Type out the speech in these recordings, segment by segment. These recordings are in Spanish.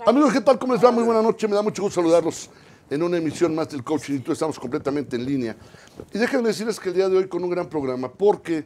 Amigos, ¿qué tal? ¿Cómo les va? Muy buena noche. Me da mucho gusto saludarlos en una emisión más del Coaching y tú. Estamos completamente en línea. Y déjenme decirles que el día de hoy con un gran programa, porque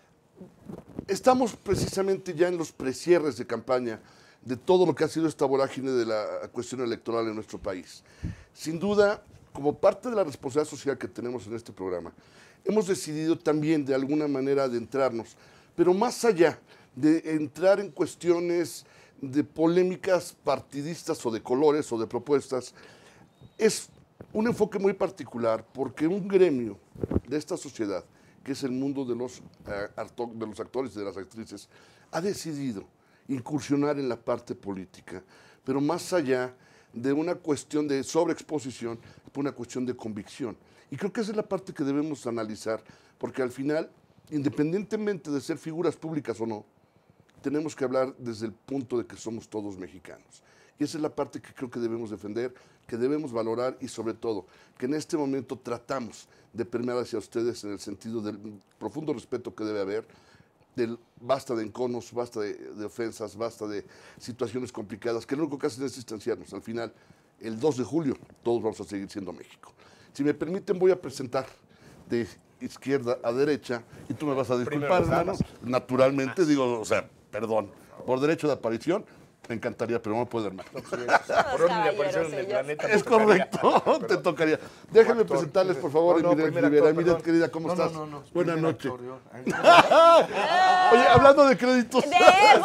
estamos precisamente ya en los precierres de campaña de todo lo que ha sido esta vorágine de la cuestión electoral en nuestro país. Sin duda, como parte de la responsabilidad social que tenemos en este programa, hemos decidido también de alguna manera adentrarnos, pero más allá de entrar en cuestiones de polémicas partidistas o de colores o de propuestas, es un enfoque muy particular porque un gremio de esta sociedad, que es el mundo de los actores y de las actrices, ha decidido incursionar en la parte política, pero más allá de una cuestión de sobreexposición, una cuestión de convicción. Y creo que esa es la parte que debemos analizar, porque al final, independientemente de ser figuras públicas o no, tenemos que hablar desde el punto de que somos todos mexicanos. Y esa es la parte que creo que debemos defender, que debemos valorar y sobre todo, que en este momento tratamos de permear hacia ustedes en el sentido del profundo respeto que debe haber, del basta de enconos, basta de ofensas, basta de situaciones complicadas, que lo único que hacen es distanciarnos. Al final, el 2 de julio, todos vamos a seguir siendo México. Si me permiten, voy a presentar de izquierda a derecha, y tú me vas a disculpar, hermano, naturalmente, digo, o sea, perdón, por derecho de aparición, me encantaría, pero no puedo, hermano. Por orden de aparición en el planeta. Es correcto, te tocaría. Déjenme presentarles, por favor, a Miret Rivera. Miret, querida, ¿cómo estás? Buenas noches. Oye, hablando de créditos. De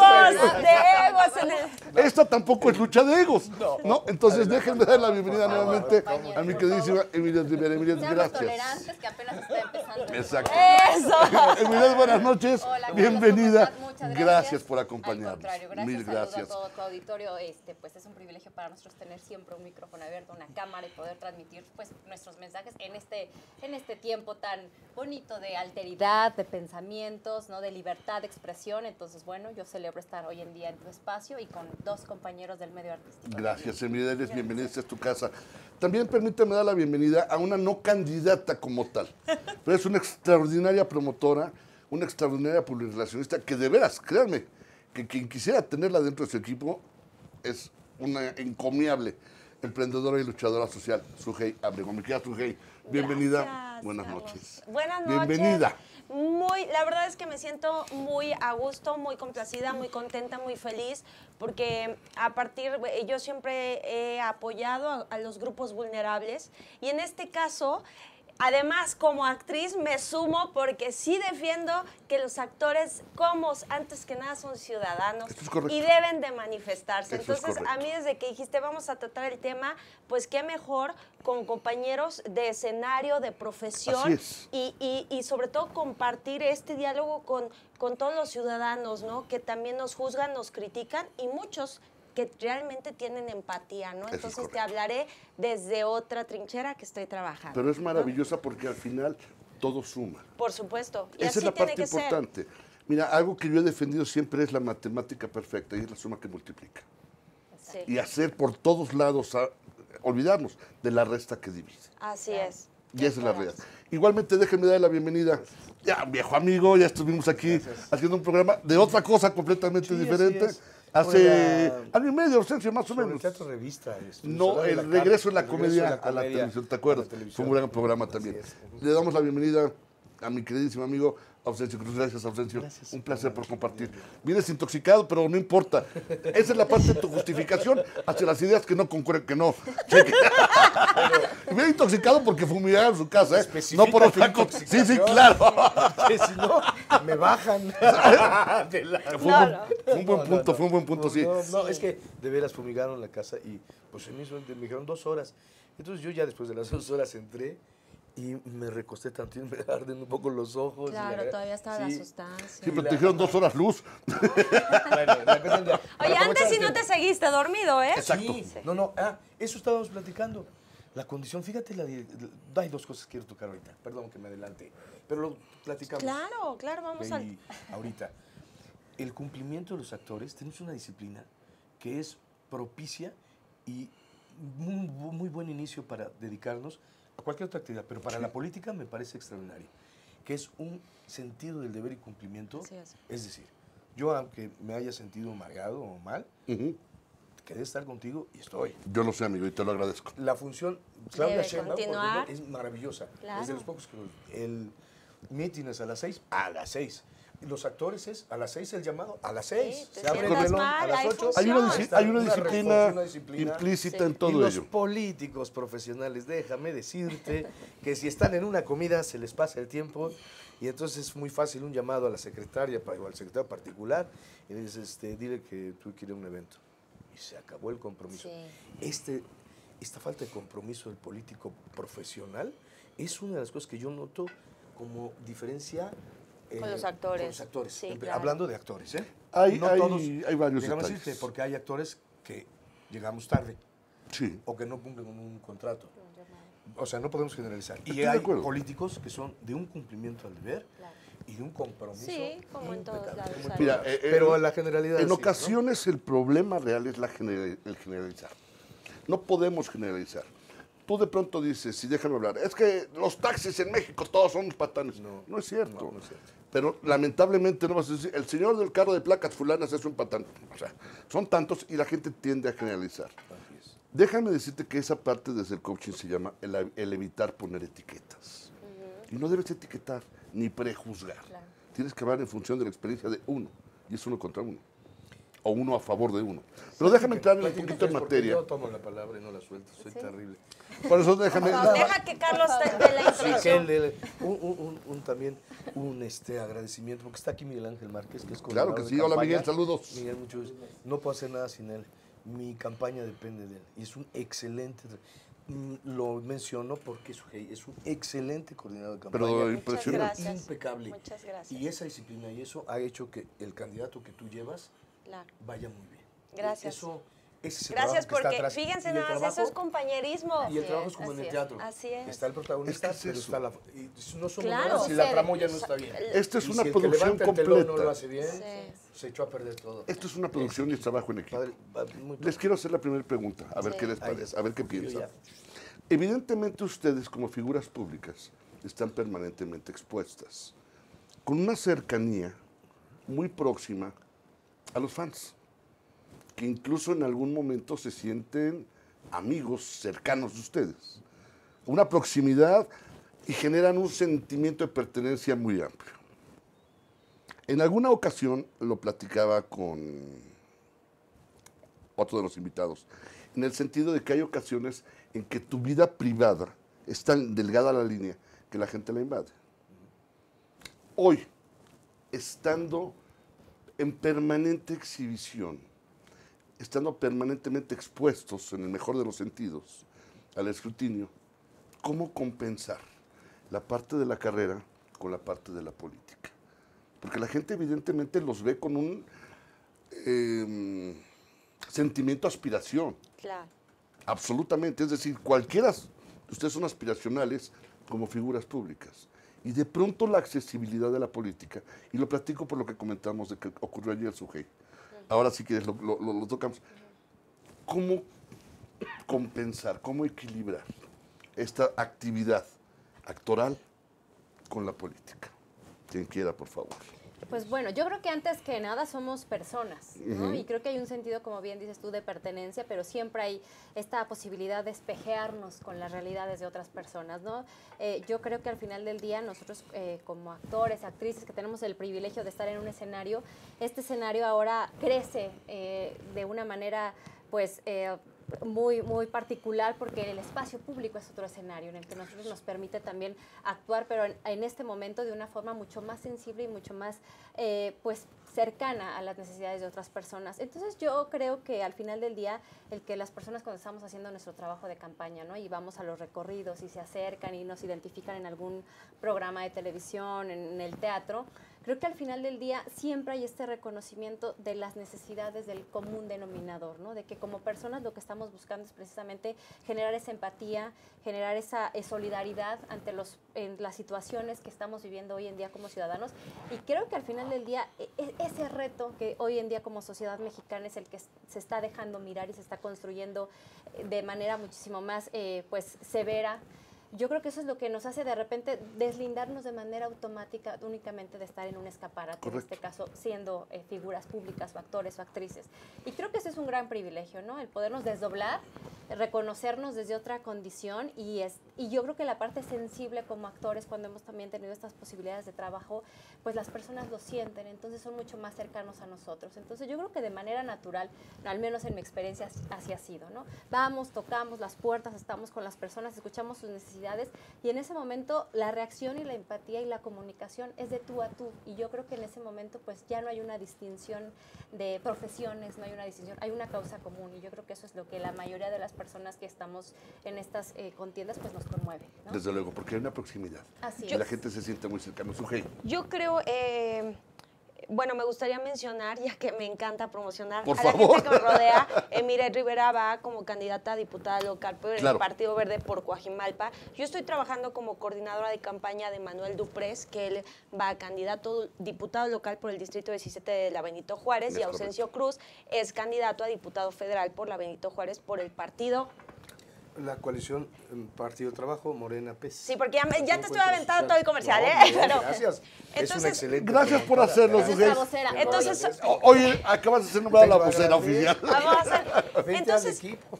egos en el... Esta tampoco es lucha de egos, ¿no? Entonces, déjenme dar la bienvenida nuevamente a mi queridísima Miret Rivera. Miret, gracias. Tolerantes, que apenas está empezando. Exacto. ¡Eso! Miret, buenas noches. Hola, Bienvenida. ¿cómo estás? Muchas Gracias por Al acompañarnos. contrario, gracias. Mil gracias. Saludo a todo tu auditorio. Pues es un privilegio para nosotros tener siempre un micrófono abierto, una cámara y poder transmitir pues nuestros mensajes en este tiempo tan bonito de alteridad, de pensamientos, ¿no? De libertad de expresión. Entonces, bueno, yo celebro estar hoy en día en tu espacio y con dos compañeros del medio artístico. Gracias, Emilia, eres bienvenida, esta es tu casa. También permítame dar la bienvenida a una no candidata como tal, pero es una extraordinaria promotora, una extraordinaria publirelacionista que de veras, créanme, que quien quisiera tenerla dentro de su equipo es una encomiable emprendedora y luchadora social, Sujei Abrego. Mi querida Sujei, bienvenida. Gracias, Buenas Carlos. noches. Buenas noches. Bienvenida. La verdad es que me siento muy a gusto, muy complacida, muy contenta, muy feliz, porque yo siempre he apoyado a los grupos vulnerables y en este caso, además como actriz me sumo porque sí defiendo que los actores, antes que nada, son ciudadanos y deben de manifestarse. Eso es Entonces, correcto. a mí desde que dijiste vamos a tratar el tema, pues qué mejor con compañeros de escenario, de profesión Así es. y sobre todo compartir este diálogo con todos los ciudadanos, ¿no? Que también nos juzgan, nos critican y muchos que realmente tienen empatía, ¿no? Entonces te hablaré desde otra trinchera que estoy trabajando. Pero es maravillosa porque al final todo suma. Por supuesto. Y Esa así es la tiene parte que ser. importante. Mira, algo que yo he defendido siempre es la matemática perfecta y es la suma que multiplica. Sí. Y hacer por todos lados, olvidarnos de la resta que divide. Así es. Y esa es la realidad. Igualmente, déjenme dar la bienvenida. Ya, viejo amigo, ya estuvimos aquí haciendo un programa de otra cosa completamente diferente. Hace año y medio, ausencia más o menos. El Teatro Revista. No, el regreso de la comedia a la televisión, ¿te acuerdas? Fue un gran programa también. Le damos la bienvenida a mi queridísimo amigo Ausencio Cruz. Gracias, Ausencio. Gracias. Un placer por compartir. Vienes intoxicado, pero no importa. Esa es la parte de tu justificación hacia las ideas que no concuerden, que no. Viene intoxicado porque fumigaron su casa, ¿eh? No por otra cosa. Sí, sí, claro. Que si no, me bajan. Fue un buen punto, fue un buen punto, sí. No, es que de veras fumigaron la casa y pues me dijeron 2 horas. Entonces yo ya después de las 2 horas entré y me recosté tanto y me arden un poco los ojos. Claro, todavía estaba la sustancia. Sí, pero te dijeron 2 horas luz. Bueno, la cuestión de- Oye, para antes si aprovechar no el te tiempo. seguiste dormido, ¿eh? Exacto. Sí, no, eso estábamos platicando. La condición, fíjate, hay 2 cosas que quiero tocar ahorita. Perdón que me adelante, pero lo platicamos. Claro, vamos Y al... ahorita, el cumplimiento de los actores, tenemos una disciplina que es propicia y muy buen inicio para dedicarnos a cualquier otra actividad, pero para la política me parece extraordinario, que es un sentido del deber y cumplimiento. Así es. Es decir, yo aunque me haya sentido amargado o mal, quedé estar contigo y estoy. Yo lo sé, amigo, y te lo agradezco. La función, Claudia Debe Sheinbaum, por continuar. ejemplo, es maravillosa. Claro. Es de los pocos que el meeting es a las 6, a las 6. Y los actores es a las 6 el llamado, a las 6. Sí, te Se abre el sientas telón a mal, las hay 8. Hay una, función. hay una disciplina disciplina implícita Sí. en Y todo los ello. políticos profesionales, déjame decirte que si están en una comida se les pasa el tiempo y entonces es muy fácil un llamado a la secretaria o al secretario particular y le dices, dile que tú quieres un evento. Y se acabó el compromiso. Sí. Esta falta de compromiso del político profesional es una de las cosas que yo noto como diferencia Con los actores. Con los actores. Sí, claro. Hablando de actores, ¿eh? Hay varios Déjame detalles. decirte, porque hay actores que llegamos tarde Sí. o que no cumplen con un contrato. O sea, no podemos generalizar. Estoy Y de hay acuerdo. políticos que son de un cumplimiento al deber Claro. y de un compromiso. Sí, como en todos impecable, lados como en hay. Mira, todos lados. Pero la generalidad en sí, ¿no? ocasiones el problema real es el generalizar. No podemos generalizar. Tú de pronto dices, y déjame hablar, es que los taxis en México todos son patanes. No es cierto. No es cierto. Pero lamentablemente no vas a decir, el señor del carro de placas fulanas es un patán. O sea, son tantos y la gente tiende a generalizar. Así es. Déjame decirte que esa parte desde el coaching se llama el evitar poner etiquetas. Y no debes etiquetar ni prejuzgar. Claro. Tienes que hablar en función de la experiencia de uno. Y es uno contra uno. O uno a favor de uno. Pero déjame entrar un Platíquenme poquito en ustedes, porque materia. Yo tomo la palabra y no la suelto. Soy Sí. terrible. Por eso déjame... Deja que Carlos te dé la Sí, que introducción. también un agradecimiento, porque está aquí Miguel Ángel Márquez, que es Claro coordinador que de sí. Hola, campaña. Miguel, saludos. Miguel, mucho gusto. No puedo hacer nada sin él. Mi campaña depende de él. Y es un excelente... Lo menciono porque es un excelente coordinador de campaña. Pero impresionante. gracias. Impecable. Muchas gracias. Y esa disciplina y eso ha hecho que el candidato que tú llevas Claro. vaya muy bien. Gracias. Ese es el Gracias trabajo que está porque, atrás. fíjense Y el nada más, eso trabajo- es compañerismo. Y el Así trabajo es, es como en el así es. teatro. Así es. Está el protagonista, Es que es pero eso. está la... Y no somos Claro. buenos si la Ser- tramoya no está bien. Esta es Y una si el que producción levanta el telón no completa. lo hace bien, Sí. se echó a perder todo. Esto es una producción y es trabajo en equipo. Padre, muy Les quiero hacer la primera pregunta, a ver Sí. qué les Ahí parece, está. a ver qué Yo piensan. ya. Evidentemente ustedes como figuras públicas están permanentemente expuestas, con una cercanía muy próxima a los fans, que incluso en algún momento se sienten amigos cercanos de ustedes. Una proximidad y generan un sentimiento de pertenencia muy amplio. En alguna ocasión lo platicaba con otro de los invitados, en el sentido de que hay ocasiones en que tu vida privada es tan delgada la línea que la gente la invade. Hoy, estando en permanente exhibición, estando permanentemente expuestos, en el mejor de los sentidos, al escrutinio, ¿cómo compensar la parte de la carrera con la parte de la política? Porque la gente evidentemente los ve con un sentimiento de aspiración, Claro. absolutamente. Es decir, cualquiera de ustedes son aspiracionales como figuras públicas. Y de pronto la accesibilidad de la política, y lo platico por lo que comentamos de que ocurrió ayer en Sujei. Ahora sí que lo tocamos. ¿Cómo compensar, cómo equilibrar esta actividad actoral con la política? Quien quiera, por favor. Pues bueno, yo creo que antes que nada somos personas, ¿no? Y creo que hay un sentido, como bien dices tú, de pertenencia, pero siempre hay esta posibilidad de espejearnos con las realidades de otras personas, ¿no? Yo creo que al final del día nosotros como actores, actrices que tenemos el privilegio de estar en un escenario, este escenario ahora crece de una manera, pues... muy particular porque el espacio público es otro escenario en el que nosotros nos permite también actuar, pero en este momento de una forma mucho más sensible y mucho más pues cercana a las necesidades de otras personas. Entonces yo creo que al final del día el que las personas cuando estamos haciendo nuestro trabajo de campaña, ¿no? Y vamos a los recorridos y se acercan y nos identifican en algún programa de televisión, en el teatro, creo que al final del día siempre hay este reconocimiento de las necesidades del común denominador, ¿no? De que como personas lo que estamos buscando es precisamente generar esa empatía, generar esa solidaridad ante las situaciones que estamos viviendo hoy en día como ciudadanos. Y creo que al final del día ese reto que hoy en día como sociedad mexicana es el que se está dejando mirar y se está construyendo de manera muchísimo más pues severa. yo creo que eso es lo que nos hace de repente deslindarnos de manera automática únicamente de estar en un escaparate, Correcto. en este caso siendo figuras públicas o actores o actrices. Y creo que ese es un gran privilegio, ¿no? El podernos desdoblar, reconocernos desde otra condición y yo creo que la parte sensible como actores, cuando hemos también tenido estas posibilidades de trabajo, pues las personas lo sienten, entonces son mucho más cercanos a nosotros. Entonces yo creo que de manera natural, al menos en mi experiencia así ha sido, ¿no? Vamos, tocamos las puertas, estamos con las personas, escuchamos sus necesidades y en ese momento la reacción y la empatía y la comunicación es de tú a tú y yo creo que en ese momento pues ya no hay una distinción de profesiones, no hay una distinción, hay una causa común y yo creo que eso es lo que la mayoría de las personas que estamos en estas contiendas pues nos conmueve, ¿no? Desde luego, porque hay una proximidad. Así y es. la gente se siente muy cercana. Sujei. Yo creo, bueno, me gustaría mencionar, ya que me encanta promocionar Por a la favor. gente que me rodea, Miret Rivera va como candidata a diputada local por Claro. el Partido Verde por Coajimalpa. Yo estoy trabajando como coordinadora de campaña de Manuel Duprés, que él va a candidato diputado local por el Distrito 17 de la Benito Juárez, Es y Ausencio Cruz es candidato a diputado federal por la Benito Juárez por el partido. La coalición Partido Trabajo, Morena PES. Sí, porque ya te estoy Encuentro aventando Social. todo el comercial, No, ¿eh? bien, Pero- gracias. Es Entonces, una excelente. Gracias por promotora. hacerlo, Gracias. Sujei. Nuestra vocera. Entonces, Oye, acabas de ser nombrada la Tengo vocera agradecido. oficial. Vamos a hacer. Vente al Entonces, equipo.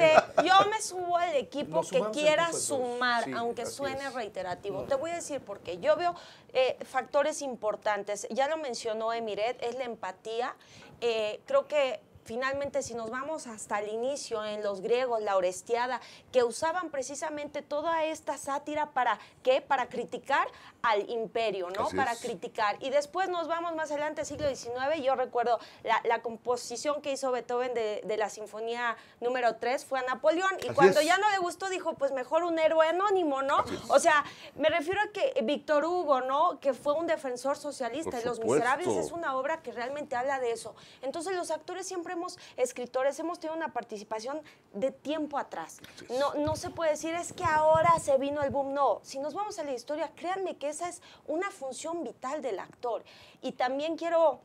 yo me subo al equipo Nos que sumamos quiera entre todos. sumar, Sí, aunque así suene es. reiterativo. No. Te voy a decir por qué. Yo veo factores importantes. Ya lo mencionó Miret, es la empatía. Creo que finalmente, si nos vamos hasta el inicio, en los griegos, la Orestiada, que usaban precisamente toda esta sátira ¿para qué? Para criticar al imperio, ¿no? Así Para es. criticar. Y después nos vamos más adelante, siglo XIX, yo recuerdo la composición que hizo Beethoven de la Sinfonía número 3 fue a Napoleón, y Así cuando es. ya no le gustó dijo, pues mejor un héroe anónimo, ¿no? O sea, me refiero a que Víctor Hugo, ¿no? Que fue un defensor socialista, Por y Los supuesto. Miserables es una obra que realmente habla de eso. Entonces los actores siempre escritores hemos tenido una participación de tiempo atrás. No se puede decir, es que ahora se vino el boom. No, si nos vamos a la historia, créanme que esa es una función vital del actor. Y también quiero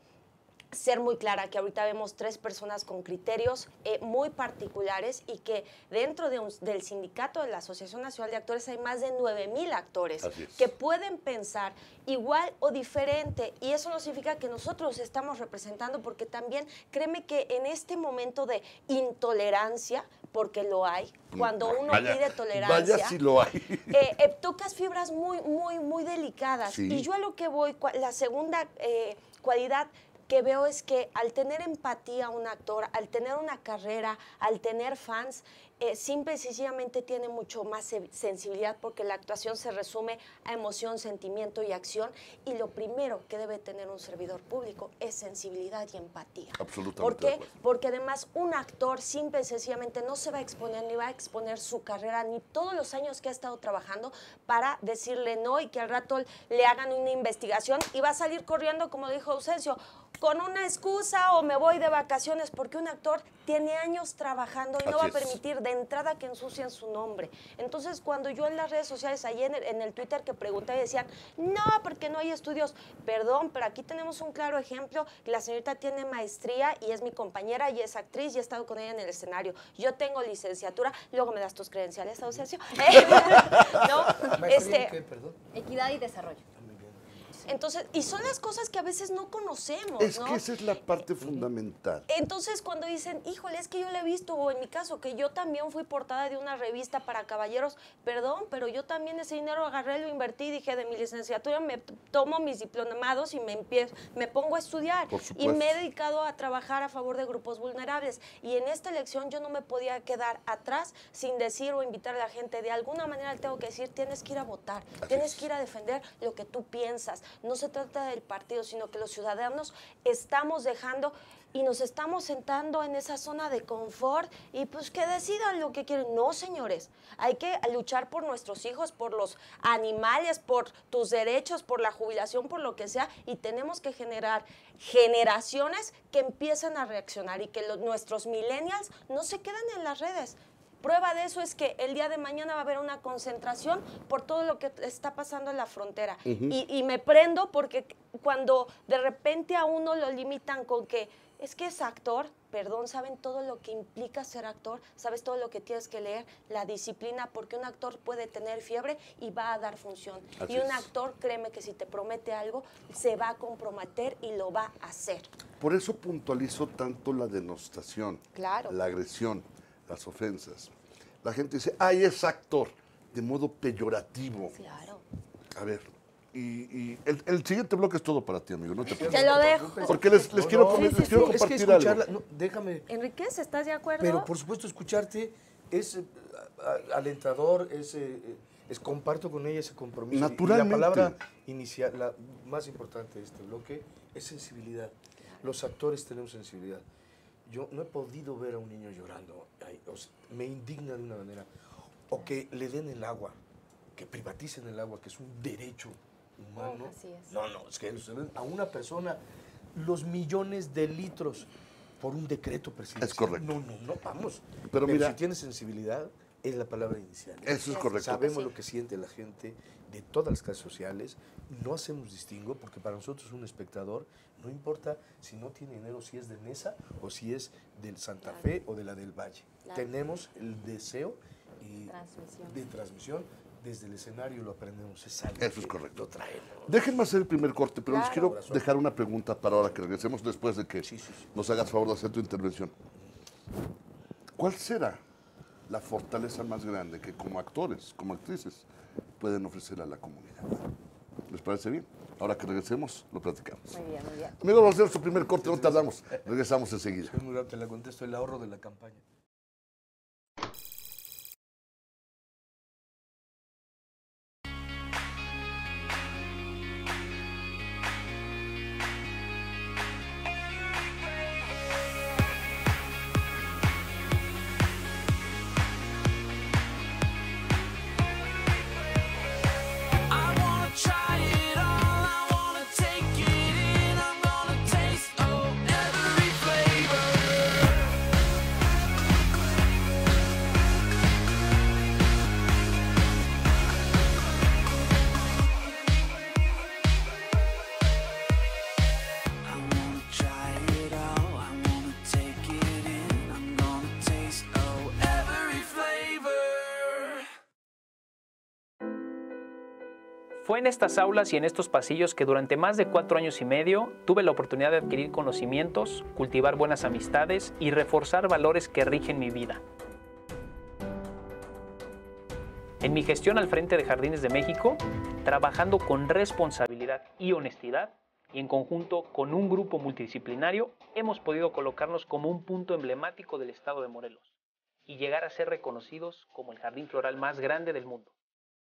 ser muy clara que ahorita vemos 3 personas con criterios muy particulares y que dentro del sindicato de la Asociación Nacional de Actores hay más de 9,000 actores Así es. que pueden pensar igual o diferente, y eso no significa que nosotros estamos representando, porque también créeme que en este momento de intolerancia, porque lo hay, cuando uno Vaya, pide tolerancia, Vaya si lo hay. tocas fibras muy delicadas. Sí. Y yo a lo que voy, la segunda cualidad que veo es que al tener empatía un actor, al tener una carrera, al tener fans, simple y sencillamente tiene mucho más sensibilidad, porque la actuación se resume a emoción, sentimiento y acción, y lo primero que debe tener un servidor público es sensibilidad y empatía. Absolutamente ¿Por de qué? acuerdo. Porque además un actor simple y sencillamente no se va a exponer, ni va a exponer su carrera, ni todos los años que ha estado trabajando para decirle no y que al rato le hagan una investigación y va a salir corriendo, como dijo Ausencio, con una excusa o me voy de vacaciones, porque un actor tiene años trabajando y no va a Así es. permitir de entrada que ensucien su nombre. Entonces, cuando yo en las redes sociales, ayer en el Twitter que pregunté, decían, no, porque no hay estudios. Perdón, pero aquí tenemos un claro ejemplo. La señorita tiene maestría y es mi compañera y es actriz y he estado con ella en el escenario. Yo tengo licenciatura, luego me das tus credenciales, Ausencio. ¿No? Maestría, ¿qué? Perdón. Equidad y desarrollo. Muy bien. Entonces, y son las cosas que a veces no conocemos, Es ¿no? que esa es la parte fundamental. Entonces, cuando dicen, híjole, es que yo le he visto, o en mi caso, que yo también fui portada de una revista para caballeros, perdón, pero yo también ese dinero agarré, lo invertí, dije, de mi licenciatura me tomo mis diplomados y me pongo a estudiar. Por Y supuesto. me he dedicado a trabajar a favor de grupos vulnerables. Y en esta elección yo no me podía quedar atrás sin decir o invitar a la gente. De alguna manera le tengo que decir, tienes que ir a votar, tienes que ir a defender lo que tú piensas. No se trata del partido, sino que los ciudadanos estamos dejando y nos estamos sentando en esa zona de confort y pues que decidan lo que quieren. No, señores, hay que luchar por nuestros hijos, por los animales, por tus derechos, por la jubilación, por lo que sea, y tenemos que generar generaciones que empiecen a reaccionar y que nuestros millennials no se queden en las redes. Prueba de eso es que el día de mañana va a haber una concentración por todo lo que está pasando en la frontera. Y me prendo porque cuando de repente a uno lo limitan con que es que es actor, perdón, saben todo lo que implica ser actor, sabes todo lo que tienes que leer, la disciplina, porque un actor puede tener fiebre y va a dar función. Así y un es. actor, créeme que si te promete algo, se va a comprometer y lo va a hacer. Por eso puntualizo tanto la denostación, Claro. la agresión, las ofensas. La gente dice, ay, es actor, de modo peyorativo. Claro. A ver, y el siguiente bloque es todo para ti, amigo. No te Te lo dejo. Porque les quiero, les quiero Es que compartir escucharla, algo. no, déjame. Enriquez, ¿estás de acuerdo? Pero por supuesto escucharte es alentador, comparto con ella ese compromiso. Naturalmente. Y la palabra inicial, la más importante de este bloque, es sensibilidad. Los actores tenemos sensibilidad. Yo no he podido ver a un niño llorando. Ay, o sea, me indigna de una manera. O que le den el agua, que privaticen el agua, que es un derecho humano. Así es. No, es que a una persona los millones de litros por un decreto presidencial. Es correcto. No, vamos. Pero mira, si tienes sensibilidad, es la palabra inicial. Eso es correcto. Sabemos Sí. lo que siente la gente de todas las clases sociales. No hacemos distingo porque para nosotros un espectador no importa si no tiene dinero, si es de Nesa o si es del Santa Fe o de la del Valle. Claro. Tenemos el deseo Transmisión. de transmisión. Desde el escenario lo aprendemos. Es algo Eso es que correcto. Lo traemos. Déjenme hacer el primer corte, pero les Claro. quiero dejar una pregunta para ahora que regresemos después de que Sí. nos hagas favor de hacer tu intervención. ¿Cuál será la fortaleza más grande que como actores, como actrices, pueden ofrecer a la comunidad? ¿Les parece bien? Ahora que regresemos, lo platicamos. Muy bien, muy bien. Amigos, vamos a hacer su primer corte, no tardamos. Regresamos enseguida. Es muy rápido, te la contesto, el ahorro de la campaña. I wanna try it all, I wanna take it in, I'm gonna taste every flavor. I wanna try it all, I wanna take it in, I'm gonna taste every flavor. Fue en estas aulas y en estos pasillos que durante más de 4 años y medio tuve la oportunidad de adquirir conocimientos, cultivar buenas amistades y reforzar valores que rigen mi vida. En mi gestión al frente de Jardines de México, trabajando con responsabilidad y honestidad, y en conjunto con un grupo multidisciplinario, hemos podido colocarnos como un punto emblemático del estado de Morelos y llegar a ser reconocidos como el jardín floral más grande del mundo.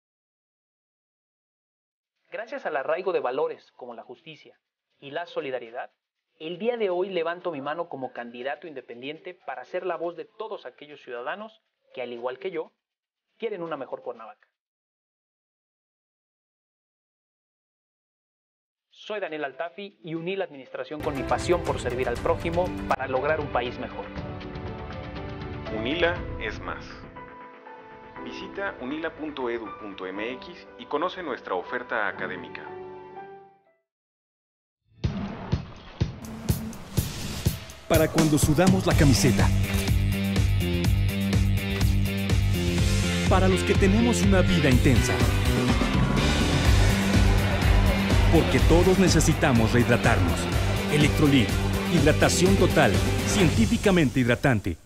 Gracias al arraigo de valores como la justicia y la solidaridad, el día de hoy levanto mi mano como candidato independiente para ser la voz de todos aquellos ciudadanos que, al igual que yo, quieren una mejor Cuernavaca. Soy Daniel Altafi y uní la administración con mi pasión por servir al prójimo para lograr un país mejor. UNILA es más. Visita unila.edu.mx y conoce nuestra oferta académica. Para cuando sudamos la camiseta. Para los que tenemos una vida intensa. Porque todos necesitamos rehidratarnos. Electrolit, hidratación total, científicamente hidratante.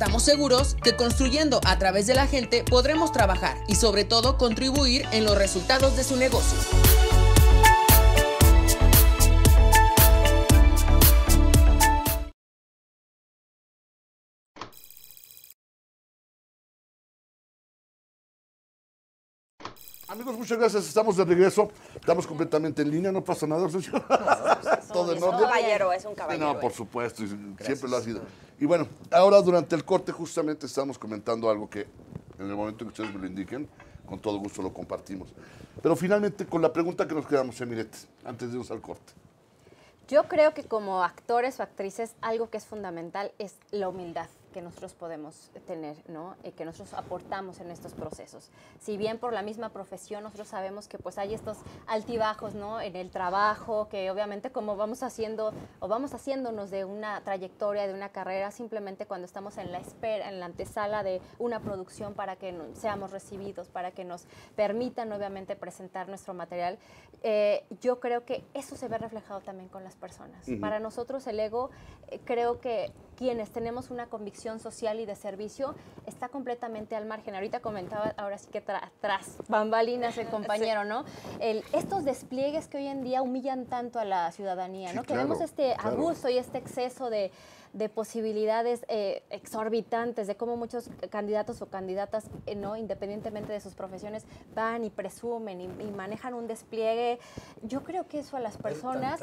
estamos seguros que construyendo a través de la gente podremos trabajar y sobre todo contribuir en los resultados de su negocio. Amigos, muchas gracias. Estamos de regreso. Estamos completamente en línea. No pasa nada, señor. Todo en Es un orden. caballero, es un caballero. No, por supuesto. Y siempre lo ha sido. Y bueno, ahora durante el corte justamente estamos comentando algo que en el momento en que ustedes me lo indiquen, con todo gusto lo compartimos. Pero finalmente con la pregunta que nos quedamos, Emiret, antes de irnos al corte. Yo creo que como actores o actrices, algo que es fundamental es la humildad que nosotros podemos tener, ¿no? Que nosotros aportamos en estos procesos. Si bien por la misma profesión nosotros sabemos que pues hay estos altibajos, ¿no? En el trabajo, que obviamente como vamos haciendo o vamos haciéndonos de una trayectoria, de una carrera, simplemente cuando estamos en la espera, en la antesala de una producción para que seamos recibidos, para que nos permitan obviamente presentar nuestro material, yo creo que eso se ve reflejado también con las personas. Para nosotros el ego, creo que quienes tenemos una convicción social y de servicio, está completamente al margen. Ahorita comentaba, ahora sí que tras bambalinas el compañero, sí, ¿no? Estos despliegues que hoy en día humillan tanto a la ciudadanía, ¿no? Sí, Que vemos este abuso y este exceso de posibilidades exorbitantes, de cómo muchos candidatos o candidatas, ¿no? Independientemente de sus profesiones, van y presumen y manejan un despliegue. Yo creo que eso a las personas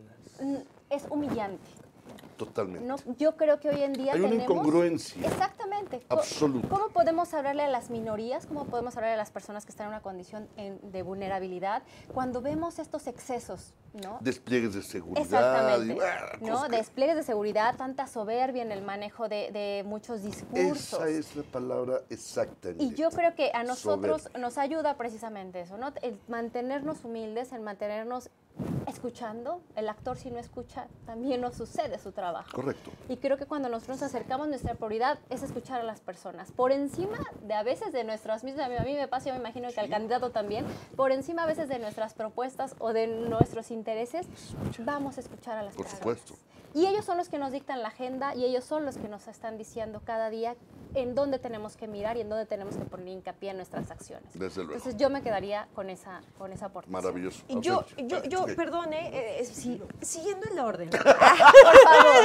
es humillante. Totalmente. No, yo creo que hoy en día hay una incongruencia. Exactamente. Absoluta. ¿Cómo podemos hablarle a las minorías? ¿Cómo podemos hablarle a las personas que están en una condición de vulnerabilidad cuando vemos estos excesos, ¿no? Despliegues de seguridad. Exactamente. ¿No? Despliegues de seguridad, tanta soberbia en el manejo de muchos discursos. Esa es la palabra exacta. Y yo creo que a nosotros nos ayuda precisamente eso, ¿no? El mantenernos humildes, el mantenernos escuchando. El actor, si no escucha, también no sucede su trabajo. Correcto. Y creo que cuando nosotros nos acercamos, nuestra prioridad es escuchar a las personas. Por encima de a veces de nuestras mismas, a mí me pasa, yo me imagino que al candidato también, por encima a veces de nuestras propuestas o de nuestros intereses, vamos a escuchar a las personas. Por supuesto. Y ellos son los que nos dictan la agenda y ellos son los que nos están diciendo cada día en dónde tenemos que mirar y en dónde tenemos que poner hincapié en nuestras acciones. Desde luego. Entonces yo me quedaría con esa aportación. Maravilloso. Y yo perdone, siguiendo el orden. Por favor.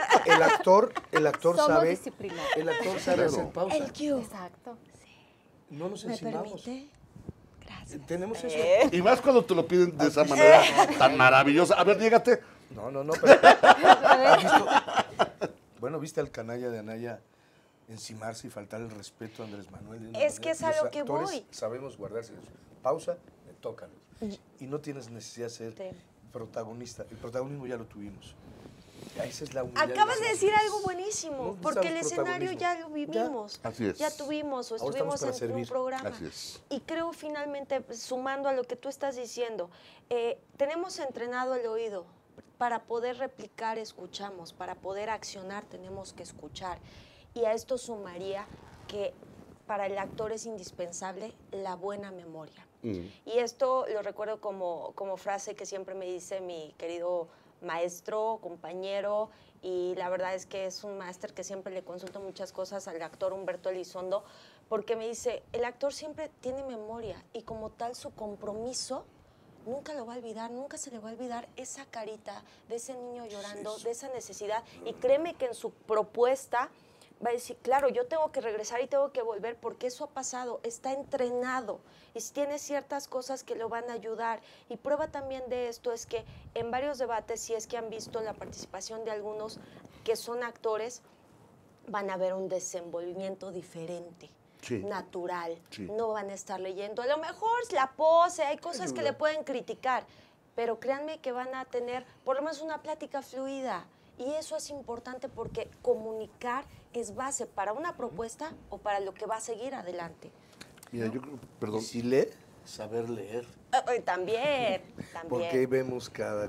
El actor Somos sabe. disciplinados. El actor sabe hacer pausa. El cue. Exacto. No nos ¿Me encimamos. permite? Gracias. Tenemos eso. Y más cuando te lo piden de esa manera tan maravillosa. A ver, llégate. No, pero. ¿Has visto? Bueno, ¿viste al canalla de Anaya encimarse y faltar el respeto a Andrés Manuel? De una Es que manera? es a Los lo que actores voy. Sabemos guardarse eso. Pausa, me tocan. Y no tienes necesidad de ser protagonista. El protagonismo ya lo tuvimos. Esa es la humildad. Acabas de decir algo buenísimo, No porque el necesitamos escenario ya lo vivimos. Así es. Ya tuvimos o Ahora estuvimos estamos para en un servir. programa. Así es. Y creo finalmente, sumando a lo que tú estás diciendo, tenemos entrenado el oído. Para poder replicar, escuchamos. Para poder accionar, tenemos que escuchar. Y a esto sumaría que para el actor es indispensable la buena memoria. Y esto lo recuerdo como frase que siempre me dice mi querido maestro, compañero, y la verdad es que es un máster que siempre le consulto muchas cosas al actor Humberto Elizondo, porque me dice, el actor siempre tiene memoria y como tal su compromiso nunca lo va a olvidar, nunca se le va a olvidar esa carita de ese niño llorando, de esa necesidad, y créeme que en su propuesta va a decir, claro, yo tengo que regresar y tengo que volver porque eso ha pasado, está entrenado y tiene ciertas cosas que lo van a ayudar. Y prueba también de esto es que en varios debates, si es que han visto la participación de algunos que son actores, van a ver un desenvolvimiento diferente. Sí. Natural, Sí. no van a estar leyendo. A lo mejor la pose, hay cosas que le pueden criticar, pero créanme que van a tener por lo menos una plática fluida. Y eso es importante porque comunicar es base para una propuesta o para lo que va a seguir adelante. Mira, yo creo, perdón. Y si lee, saber leer. También. Porque vemos cada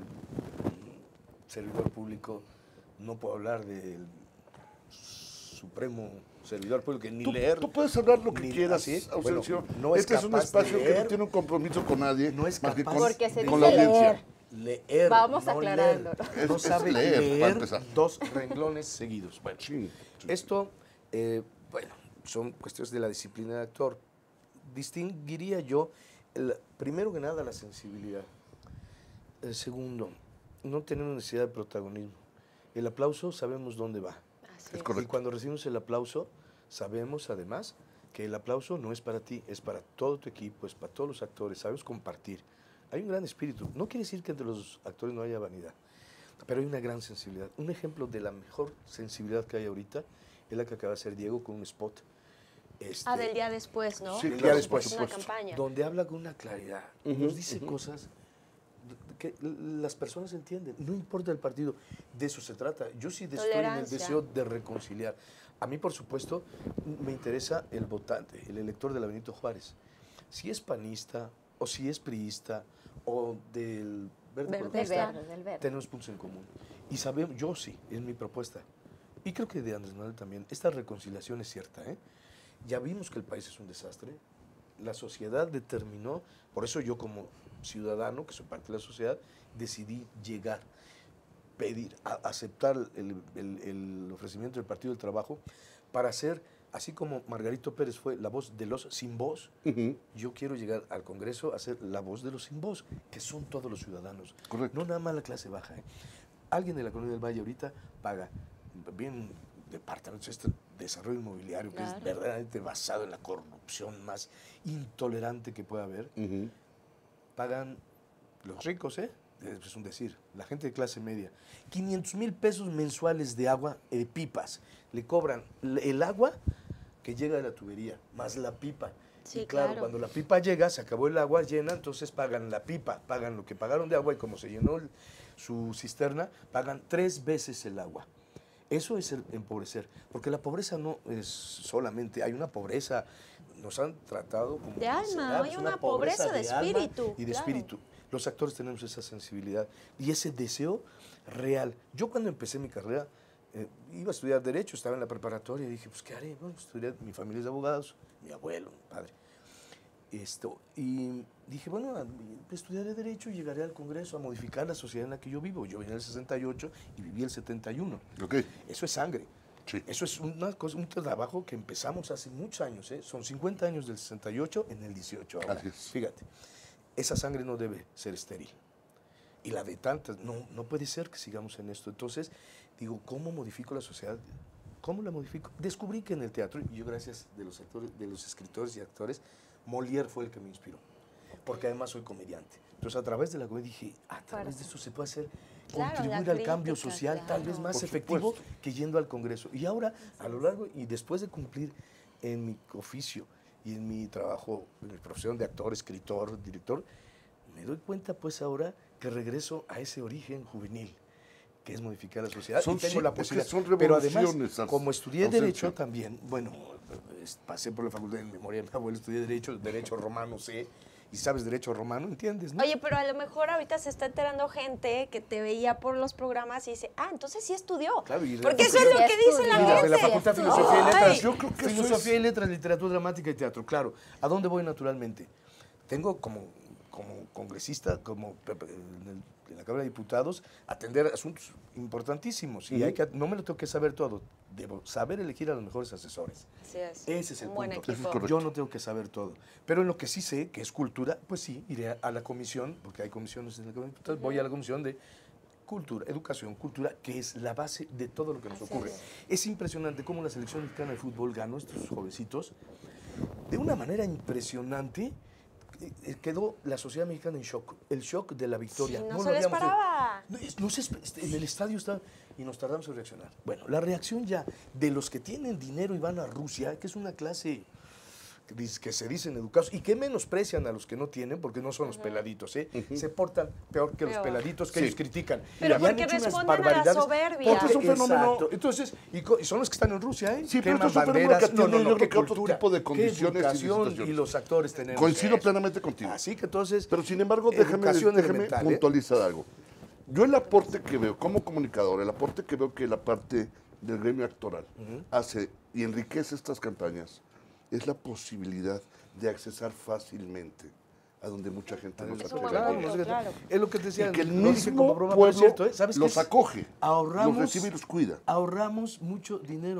servidor público, no puedo hablar del supremo servidor público, que ni leer. Tú puedes hablar lo que ni quieras, así. Ausencio. Bueno, no es este es un capaz de espacio que leer. no tiene un compromiso con nadie. No es más que capaz Porque se con dice la audiencia. Leer. Vamos no aclarando. leer. Es- No es sabe leer, para leer empezar. 2 renglones seguidos. Bueno, Sí, sí. esto Bueno, son cuestiones de la disciplina de actor. Distinguiría yo, primero que nada, la sensibilidad. El segundo, no tenemos necesidad de protagonismo. El aplauso sabemos dónde va. Así es. Y cuando recibimos el aplauso, sabemos además que el aplauso no es para ti, es para todo tu equipo, es para todos los actores, sabemos compartir. Hay un gran espíritu. No quiere decir que entre los actores no haya vanidad, pero hay una gran sensibilidad. Un ejemplo de la mejor sensibilidad que hay ahorita es la que acaba de hacer Diego con un spot. Del día después, ¿no? Sí, El claro, día después, Es una campaña. donde habla con una claridad, nos dice cosas que las personas entienden, no importa el partido, de eso se trata. Yo sí estoy en el Tolerancia. deseo de reconciliar. A mí, por supuesto, me interesa el votante, el elector de la Benito Juárez. Si es panista, o si es priista, o del Verde, Progresista, del verde. tenemos puntos en común. Y sabemos, yo sí, es mi propuesta. Y creo que de Andrés Manuel también. Esta reconciliación es cierta, ¿eh? Ya vimos que el país es un desastre. La sociedad determinó, por eso yo como ciudadano, que soy parte de la sociedad, decidí llegar, pedir, aceptar el ofrecimiento del Partido del Trabajo para ser, así como Margarito Pérez fue la voz de los sin voz, yo quiero llegar al Congreso a ser la voz de los sin voz, que son todos los ciudadanos. Correcto. No nada más la clase baja. Alguien de la Colonia del Valle ahorita paga bien departamentos, este desarrollo inmobiliario que es verdaderamente basado en la corrupción más intolerante que pueda haber, pagan los ricos, es un decir, la gente de clase media, 500,000 pesos mensuales de agua, pipas, le cobran el agua que llega de la tubería, más la pipa. Sí, y claro, cuando la pipa llega, se acabó el agua llena, entonces pagan la pipa, pagan lo que pagaron de agua y como se llenó su cisterna, pagan 3 veces el agua. Eso es el empobrecer, porque la pobreza no es solamente, hay una pobreza, nos han tratado como de alma, miserables, hay una pobreza de alma espíritu. y de claro. espíritu. Los actores tenemos esa sensibilidad y ese deseo real. Yo cuando empecé mi carrera, iba a estudiar Derecho, estaba en la preparatoria y dije, pues, ¿qué haré? Bueno, estudiar, mi familia es de abogados, mi abuelo, mi padre. Y dije, bueno, estudiaré Derecho y llegaré al Congreso a modificar la sociedad en la que yo vivo. Yo vine en el 68 y viví el 71. Okay. Eso es sangre. Sí. Eso es una cosa, un trabajo que empezamos hace muchos años. Son 50 años del 68 en el 18 ahora. Así es. Fíjate, esa sangre no debe ser estéril. Y la de tantas, no puede ser que sigamos en esto. Entonces, digo, ¿cómo modifico la sociedad? ¿Cómo la modifico? Descubrí que en el teatro, y yo gracias de los actores, de los escritores y actores, Molière fue el que me inspiró, porque además soy comediante. Entonces, a través de la comedia dije, a través de eso se puede hacer, Claro, contribuir la al cambio crítica, social, tal vez más Por efectivo supuesto. que yendo al Congreso. Y ahora, a lo largo y después de cumplir en mi oficio y en mi trabajo, en mi profesión de actor, escritor, director, me doy cuenta pues ahora que regreso a ese origen juvenil, que es modificar la sociedad. Son y tengo sí, la es que posibilidad. son Pero además, revoluciones, como estudié ausencia. Derecho también, bueno, pasé por la facultad de memoria de mi abuelo, estudié Derecho Romano, sé, y sabes Derecho Romano, ¿entiendes? ¿No? Oye, pero a lo mejor ahorita se está enterando gente que te veía por los programas y dice, entonces sí estudió. Claro, y Porque eso porque es lo que dice la Y gente. de la Facultad de Ay, Filosofía y Letras. yo creo que eso Filosofía es- y Letras, Literatura Dramática y Teatro, claro. ¿A dónde voy naturalmente? Tengo como congresista, en la Cámara de Diputados, atender asuntos importantísimos. Y no me lo tengo que saber todo. Debo saber elegir a los mejores asesores. Así es. Ese es el Un buen punto. equipo. correcto. Yo no tengo que saber todo. Pero en lo que sí sé, que es cultura, pues sí, iré a la comisión, porque hay comisiones en la Cámara de Diputados, voy a la comisión de cultura, educación, cultura, que es la base de todo lo que nos ocurre. Es impresionante cómo la selección mexicana de fútbol ganó estos jovencitos. De una manera impresionante, quedó la sociedad mexicana en shock. El shock de la victoria. Sí, no lo se le habíamos esperaba. en el estadio estaba y nos tardamos en reaccionar. Bueno, la reacción ya de los que tienen dinero y van a Rusia, que es una clase que se dicen educados y que menosprecian a los que no tienen, porque no son los peladitos, se portan peor que los Peor. peladitos que Sí. ellos critican. Pero Y han porque hecho unas responden a la barbaridades. soberbia. Porque es un fenómeno- Exacto. Entonces, y son los que están en Rusia, ¿eh? Sí, pero Queman esto es un fenómeno banderas. que atiende, yo creo qué que otro cultura, tipo de qué condiciones y de educación, situaciones. y los actores tenemos. Coincido eso. plenamente contigo. Así que entonces. Pero sin embargo, déjame educación elemental, ¿eh? puntualizar algo. Yo el aporte que veo como comunicador, el aporte que veo que la parte del gremio actoral hace y enriquece estas campañas es la posibilidad de accesar fácilmente a donde mucha gente no se Es un atreve. buen Claro, punto, no sé qué- claro. es lo que te decía. Y que el lo dije como mismo broma, pero es pueblo cierto, ¿eh? ¿Sabes qué los es? acoge, Ahorramos, los recibe y los cuida. Ahorramos mucho dinero.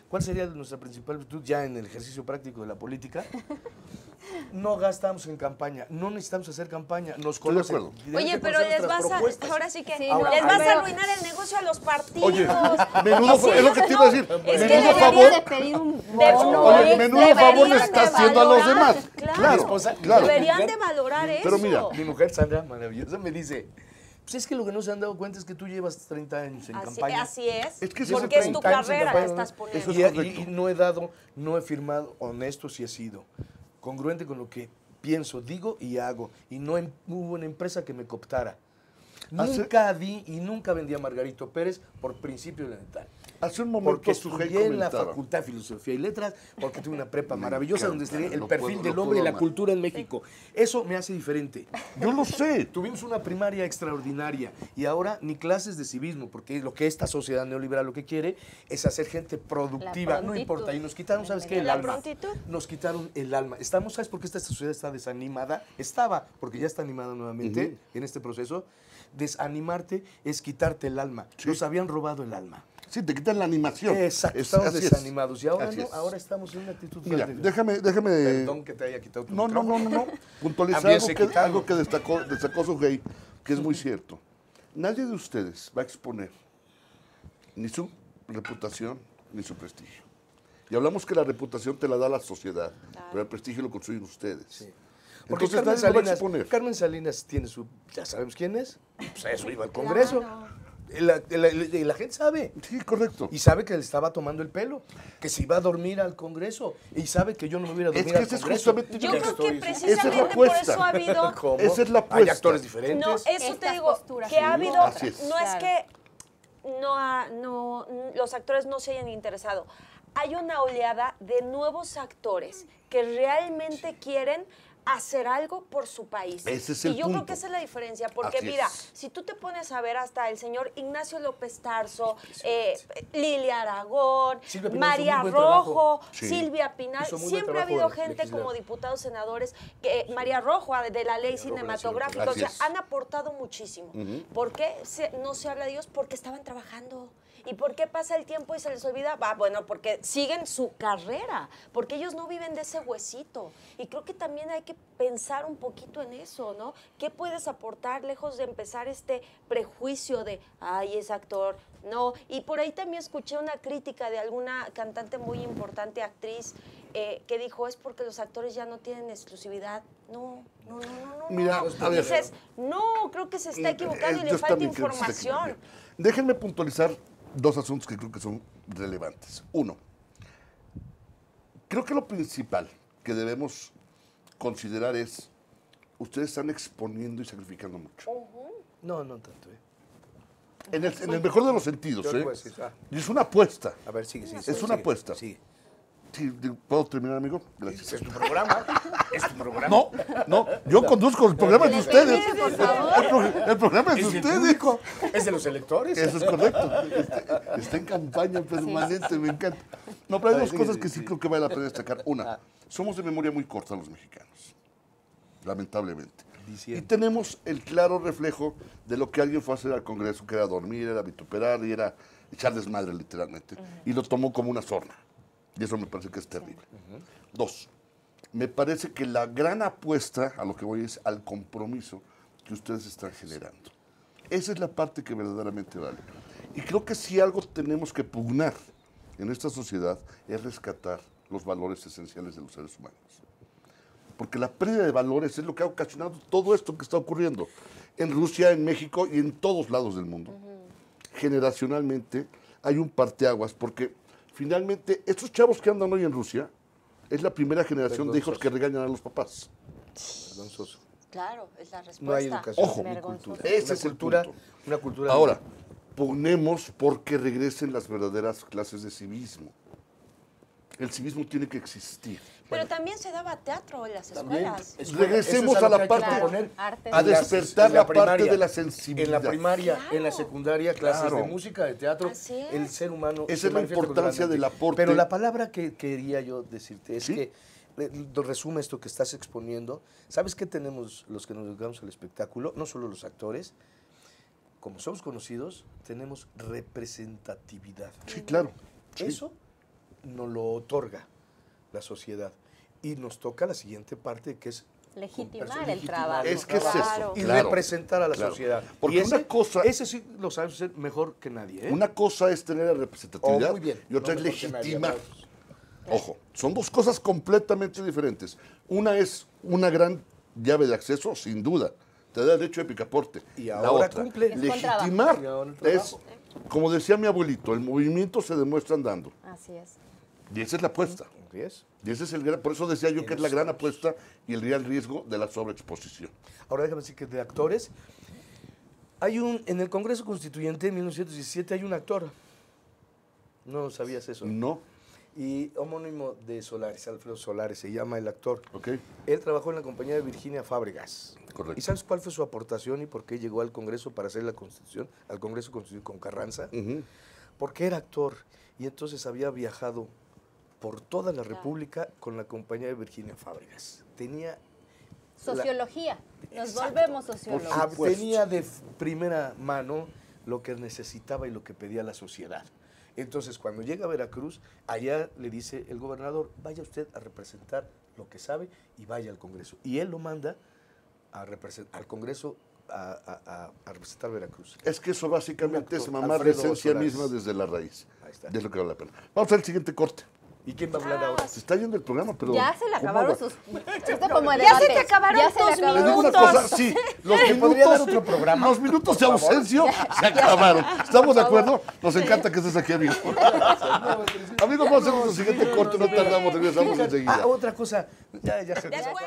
¿Cuál sería nuestra principal virtud ya en el ejercicio práctico de la política? No gastamos en campaña, no necesitamos hacer campaña, nos Estoy de conocen. acuerdo. Oye, pero les vas a, ahora sí que Sí, les no, vas pero- a arruinar el negocio a los partidos. Oye, menudo, Porque si es lo que te iba a decir. es que Menudo deberían favor. de pedir un de- bono. Oye, menudo favor le deberían está de haciendo a los valorar, demás. Claro, Claro, esposa, claro. Deberían de valorar eso. Pero mira, Mi mujer, Sandra, maravillosa, me dice, pues es que lo que no se han dado cuenta es que tú llevas 30 años en campaña. Así es, Es que Llevo porque es tu 30 años en carrera que campaña, estás poniendo. Eso es Y correcto. no he dado, no he firmado, honesto sí he sido, congruente con lo que pienso, digo y hago. Y no hubo una empresa que me cooptara. Nunca di y nunca vendí a Margarito Pérez por principio elemental. hace un momento Porque Sujei estudié en la comentaba. Facultad de Filosofía y Letras, porque tuve una prepa Me maravillosa encanta, donde estudié el lo perfil puedo- del lo hombre y puedo la amar. cultura en México. Eso me hace diferente. Yo lo sé. Tuvimos una primaria extraordinaria y ahora ni clases de civismo, porque lo que esta sociedad neoliberal lo que quiere es hacer gente productiva, La no prontitud. importa. Y nos quitaron, ¿sabes qué? El La alma. prontitud. Nos quitaron el alma. Estamos, ¿sabes por qué esta sociedad está desanimada? Estaba, porque ya está animada nuevamente en este proceso. Desanimarte es quitarte el alma. Sí. Nos habían robado el alma. Sí, te quitan la animación. Exacto, Es- estamos así es. desanimados. Y ahora Así no, es. ahora estamos en una actitud Mira, fuerte. déjame Perdón que te haya quitado tu no, micrófono. puntualizar Había algo que, quitado. algo que destacó Sujei, que es muy cierto. Nadie de ustedes va a exponer ni su reputación ni su prestigio. Y hablamos que la reputación te la da la sociedad, pero el prestigio lo construyen ustedes. Porque Entonces Carmen nadie lo va a Salinas, exponer. Carmen Salinas tiene su, ya sabemos quién es, pues a eso iba al Congreso. La gente sabe. Sí, correcto. Y sabe que le estaba tomando el pelo, que se iba a dormir al Congreso. Y sabe que yo no me hubiera Es dormido que al ese es Congreso. justamente Yo lo creo que Esa es la precisamente por apuesta. eso ha habido... ¿Cómo? Esa es la Hay apuesta. actores diferentes. No, eso te Estas digo, posturas. que ha Sí, habido, así es. no es Claro. que los actores no se hayan interesado. Hay una oleada de nuevos actores que realmente quieren hacer algo por su país. Ese es y el yo creo punto. que esa es la diferencia, porque Así mira, es. si tú te pones a ver hasta el señor Ignacio López Tarso, Lilia Aragón, Silvia Pinal María hizo muy buen trabajo. Rojo, Sí. Silvia Pinal, Hizo muy buen siempre ha trabajo habido de gente legislar. como diputados, senadores, que María Rojo de la ley Rojo, cinematográfica, Así o sea, es. han aportado muchísimo. ¿Por qué no se habla de ellos? Porque estaban trabajando. ¿Y por qué pasa el tiempo y se les olvida? Bueno, porque siguen su carrera, porque ellos no viven de ese huesito. Y creo que también hay que pensar un poquito en eso, ¿no? ¿Qué puedes aportar lejos de empezar este prejuicio de, ay, es actor? No. Y por ahí también escuché una crítica de alguna cantante muy importante, actriz, que dijo, es porque los actores ya no tienen exclusividad. No. Mira, a ver. Dices, no, creo que se está equivocando y Yo le falta también creo que se está información. equivocando. Déjenme puntualizar dos asuntos que creo que son relevantes. Uno, creo que lo principal que debemos considerar es, ustedes están exponiendo y sacrificando mucho. No, no tanto. En el mejor de los sentidos, Yo te ¿eh? voy a decir, Y es una apuesta. A ver, sigue. Es una apuesta. Sigue. Sí, ¿puedo terminar, amigo? Gracias. Es tu programa. Es tu programa. No, yo conduzco el programa de ustedes. termine, por favor. El programa es de Es del ustedes. público. Es de los electores. Eso es correcto. Está en campaña permanente, me encanta. No, pero hay dos cosas que sí creo que vale la pena destacar. Una, somos de memoria muy corta los mexicanos, lamentablemente. Y tenemos el claro reflejo de lo que alguien fue a hacer al Congreso, que era dormir, era vituperar y era echar desmadre literalmente. Y lo tomó como una sorna. Y eso me parece que es terrible. Dos, me parece que la gran apuesta a lo que voy es al compromiso que ustedes están generando. Esa es la parte que verdaderamente vale. Y creo que si algo tenemos que pugnar en esta sociedad es rescatar los valores esenciales de los seres humanos. Porque la pérdida de valores es lo que ha ocasionado todo esto que está ocurriendo en Rusia, en México y en todos lados del mundo. Generacionalmente hay un parteaguas porque finalmente estos chavos que andan hoy en Rusia es la primera generación de hijos que regañan a los papás. Vergonzoso. Claro, es la respuesta. No hay educación. Ojo, ni cultura. ese Una es el cultura, punto. una cultura. Ahora, ponemos porque regresen las verdaderas clases de civismo. El civismo tiene que existir. Pero también se daba teatro en las También, escuelas. Regresemos eso es a la lo que hay que parte- proponer. Artes. A En las- despertar en la parte primaria, de la sensibilidad. En la primaria, Claro. en la secundaria, clases Claro. de música, de teatro. Así es. El ser humano. Esa se es la manifiesta importancia culturalmente. del aporte. Pero la palabra que quería yo decirte es ¿Sí? que resume esto que estás exponiendo. ¿Sabes qué tenemos los que nos dedicamos al espectáculo? No solo los actores. Como somos conocidos, tenemos representatividad. Sí, claro. Sí. Eso nos lo otorga la sociedad. Y nos toca la siguiente parte, que es Legitimar el trabajo. Es que es eso, Claro. y claro. representar a la Claro. sociedad. Porque Y ese sí lo sabe hacer mejor que nadie, ¿eh? Una cosa es tener la representatividad muy bien. y otra No es mejor que nadie, legitimar. aplausos. Ojo, son dos cosas completamente diferentes. Una es una gran llave de acceso, sin duda. Te da derecho de picaporte. Y La ahora otra, cumple. Es con legitimar trabajo. Y ahora el es, trabajo. como decía mi abuelito, el movimiento se demuestra andando. Así es. Y esa es la apuesta. Así es. Y ese es el gran, por eso decía yo que es la gran apuesta y el real riesgo de la sobreexposición. Ahora déjame decir que de actores, en el Congreso Constituyente en 1917 hay un actor. ¿No sabías eso? No, Y homónimo de Solares, Alfredo Solares, se llama el actor. ok, Él trabajó en la compañía de Virginia Fábregas. correcto. ¿Y sabes cuál fue su aportación y por qué llegó al Congreso para hacer la Constitución, al Congreso Constitucional con Carranza? Ujú. Porque era actor y entonces había viajado por toda la República con la compañía de Virginia Fábregas. Tenía Sociología. Nos Exacto. volvemos sociólogos. Por supuesto. tenía de primera mano lo que necesitaba y lo que pedía la sociedad. Entonces, cuando llega a Veracruz, allá le dice el gobernador, vaya usted a representar lo que sabe y vaya al Congreso. Y él lo manda al Congreso a representar Veracruz. Es que eso básicamente Un es actor, mamar la Alfredo esencia Solares. misma desde la raíz. Ahí está. De lo que vale la pena. Vamos al siguiente corte. ¿Y quién va a hablar ahora? Se está yendo el programa, pero... Ya se le ¿cómo acabaron va? sus... Esto como de Ya se debate. te acabaron Ya se le tus acabaron. Les digo una minutos. cosa, sí, los ¿Le podría dar minutos, otro programa? los minutos de ausencio se acabaron. ¿Estamos de acuerdo? Nos encanta que estés aquí, amigo. Amigos, vamos a hacer nuestro siguiente corte, no tardamos, regresamos enseguida. Otra cosa. Ya se... Después.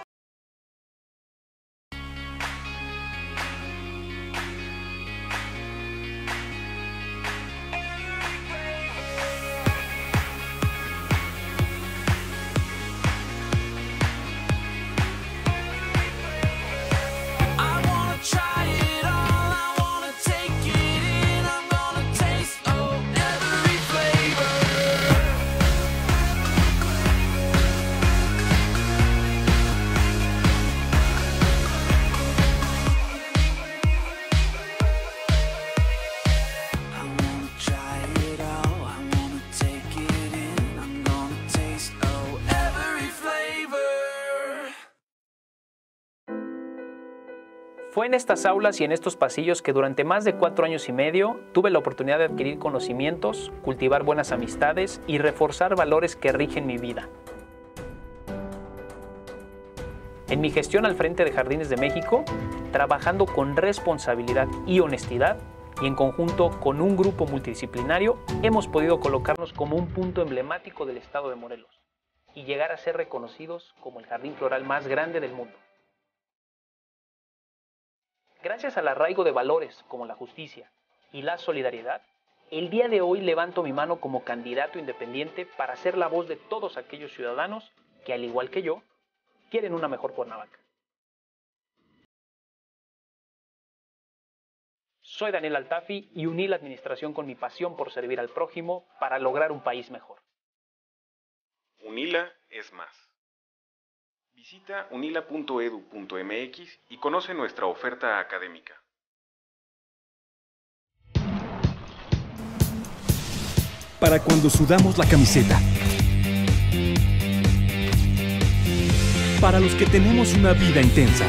I wanna try it all, I wanna take it in, I'm gonna taste every flavor. I wanna try it all, I wanna take it in, I'm gonna taste every flavor. Fue en estas aulas y en estos pasillos que durante más de 4 años y medio tuve la oportunidad de adquirir conocimientos, cultivar buenas amistades y reforzar valores que rigen mi vida. En mi gestión al frente de Jardines de México, trabajando con responsabilidad y honestidad, y en conjunto con un grupo multidisciplinario, hemos podido colocarnos como un punto emblemático del estado de Morelos y llegar a ser reconocidos como el jardín floral más grande del mundo. Gracias al arraigo de valores como la justicia y la solidaridad, el día de hoy levanto mi mano como candidato independiente para ser la voz de todos aquellos ciudadanos que, al igual que yo, quieren una mejor Cuernavaca. Soy Daniel Altafi y uní la administración con mi pasión por servir al prójimo para lograr un país mejor. UNILA es más. Visita unila.edu.mx y conoce nuestra oferta académica. Para cuando sudamos la camiseta. Para los que tenemos una vida intensa.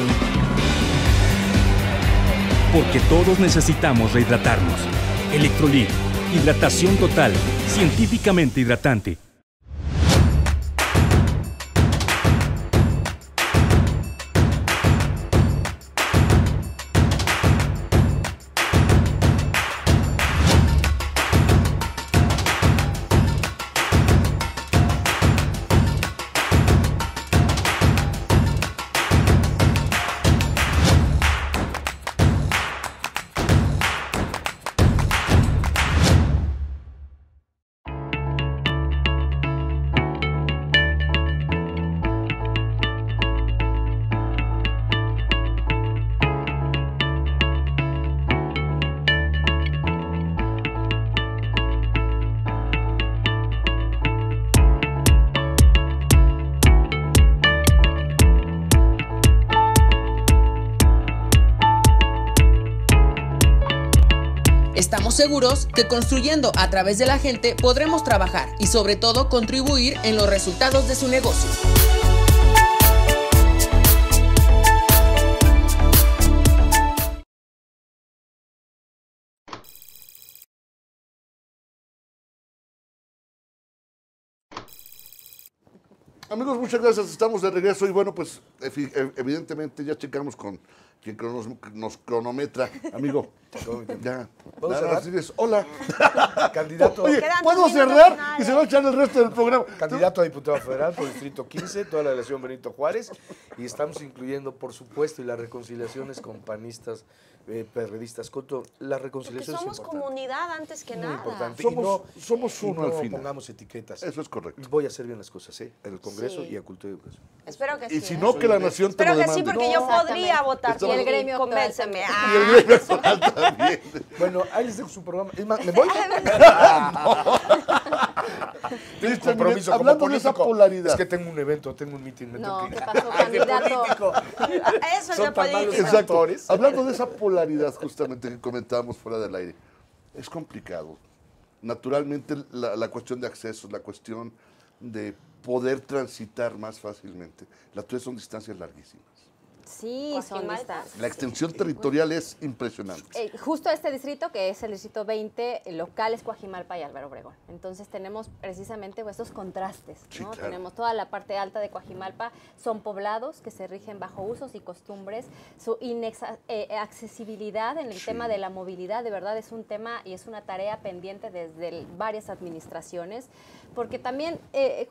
Porque todos necesitamos rehidratarnos. Electrolit, hidratación total, científicamente hidratante. seguros que construyendo a través de la gente podremos trabajar y sobre todo contribuir en los resultados de su negocio. Amigos, muchas gracias. Estamos de regreso y bueno, pues evidentemente ya checamos con quien nos cronometra. Amigo, ya. ¿Puedo Nada, cerrar? dices, hola. Candidato, Oye, Quedan ¿puedo 2 minutos cerrar? finales. Y se va a echar el resto del programa. candidato a diputado federal por Distrito 15, toda la delegación Benito Juárez, y estamos incluyendo, por supuesto, y las reconciliaciones con panistas, perredistas, con todo. La Porque reconciliación somos es importante. comunidad antes que Muy nada. importante. Somos uno al no final. pongamos etiquetas. Eso es correcto. Voy a hacer bien las cosas, ¿eh? En el Congreso Sí. y a Cultura y Educación. Espero que sí. Y si no, ¿eh? que la nación te lo Espero que sí, demande. porque yo Exactamente. podría votar. Y el gremio Convénceme. actual Y el gremio actual también. Bueno, ahí les dejo su programa. Es más, ¿me voy? Tengo un Listo, compromiso Hablando como de esa político. polaridad. Es que tengo un evento, tengo un meeting. Me No, tengo que ¿qué ir. pasó, Ay, de candidato? político. Eso es Son de tan malos política. Exacto. actores. Hablando de esa polaridad justamente que comentábamos fuera del aire, es complicado. Naturalmente la cuestión de accesos, la cuestión de poder transitar más fácilmente. Las tuyas son distancias larguísimas. Sí, son Coajimalpa. distancias. La extensión territorial es impresionante. Justo este distrito, que es el distrito 20, el local es Coajimalpa y Álvaro Obregón. Entonces tenemos precisamente estos contrastes, Sí, ¿no? claro. Tenemos toda la parte alta de Coajimalpa, son poblados que se rigen bajo usos y costumbres. Su accesibilidad en el Sí. tema de la movilidad, de verdad es un tema y es una tarea pendiente desde varias administraciones, porque también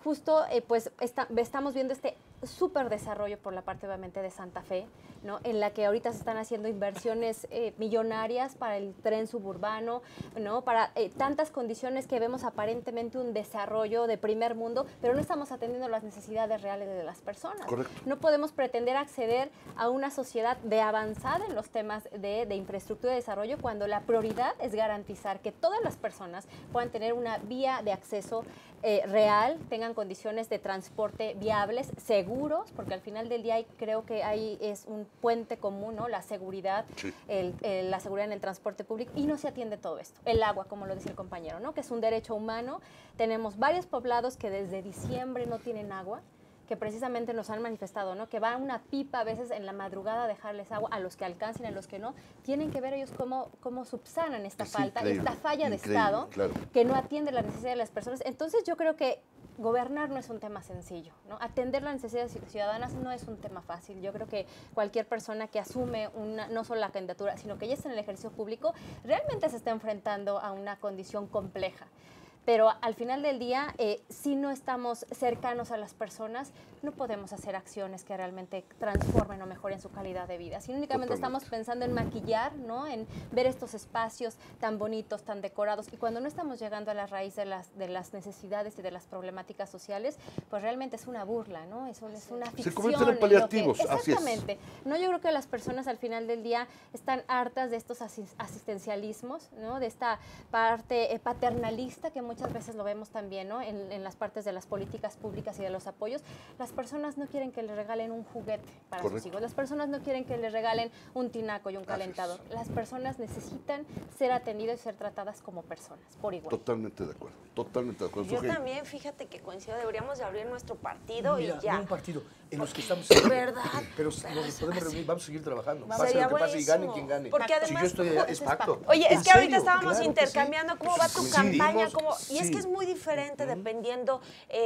pues estamos viendo este súper desarrollo por la parte obviamente de Santa Fe, ¿no? En la que ahorita se están haciendo inversiones millonarias para el tren suburbano, ¿no? Para tantas condiciones que vemos aparentemente un desarrollo de primer mundo, pero no estamos atendiendo las necesidades reales de las personas. Correcto. No podemos pretender acceder a una sociedad de avanzada en los temas de infraestructura y desarrollo cuando la prioridad es garantizar que todas las personas puedan tener una vía de acceso real, tengan condiciones de transporte viables, seguros, porque al final del día creo que ahí es un puente común, ¿no? La seguridad, Sí. la seguridad en el transporte público, y no se atiende todo esto. El agua, como lo decía el compañero, ¿no? Que es un derecho humano. Tenemos varios poblados que desde diciembre no tienen agua, que precisamente nos han manifestado, ¿no? Que va una pipa a veces en la madrugada a dejarles agua, a los que alcancen, a los que no. Tienen que ver ellos cómo subsanan esta Es falta, increíble, esta falla de increíble, Estado, claro. que no atiende las necesidades de las personas. Entonces yo creo que gobernar no es un tema sencillo, ¿no? Atender las necesidades ciudadanas no es un tema fácil. Yo creo que cualquier persona que asume no solo la candidatura, sino que ya está en el ejercicio público, realmente se está enfrentando a una condición compleja. Pero al final del día, si no estamos cercanos a las personas, no podemos hacer acciones que realmente transformen o mejoren su calidad de vida. Si únicamente Totalmente. estamos pensando en maquillar, ¿no? En ver estos espacios tan bonitos, tan decorados, y cuando no estamos llegando a la raíz de las necesidades y de las problemáticas sociales, pues realmente es una burla, ¿no? Es una ficción. Se convierten en lo que- paliativos, así es. Exactamente. No, yo creo que las personas al final del día están hartas de estos asistencialismos, ¿no? De esta parte paternalista que muchas veces lo vemos también, ¿no? En las partes de las políticas públicas y de los apoyos. Las personas no quieren que les regalen un juguete para sus Correcto. hijos. Las personas no quieren que les regalen un tinaco y un Así calentador. es. Las personas necesitan ser atendidas y ser tratadas como personas, por igual. Totalmente de acuerdo. Totalmente de acuerdo. Yo Sujei. también, fíjate que coincido, deberíamos de abrir nuestro partido Mira, y ya. no un partido en los que estamos. ¿Verdad? Pero nos podemos reunir, vamos a seguir trabajando. Sería Pase lo que pase y gane buenísimo. quien gane. Porque si además, yo estoy allá, es pacto. Oye, ¿En es que ahorita serio? estábamos Claro que sí. intercambiando cómo va tu Coincidimos, campaña, y es sí. que es muy diferente dependiendo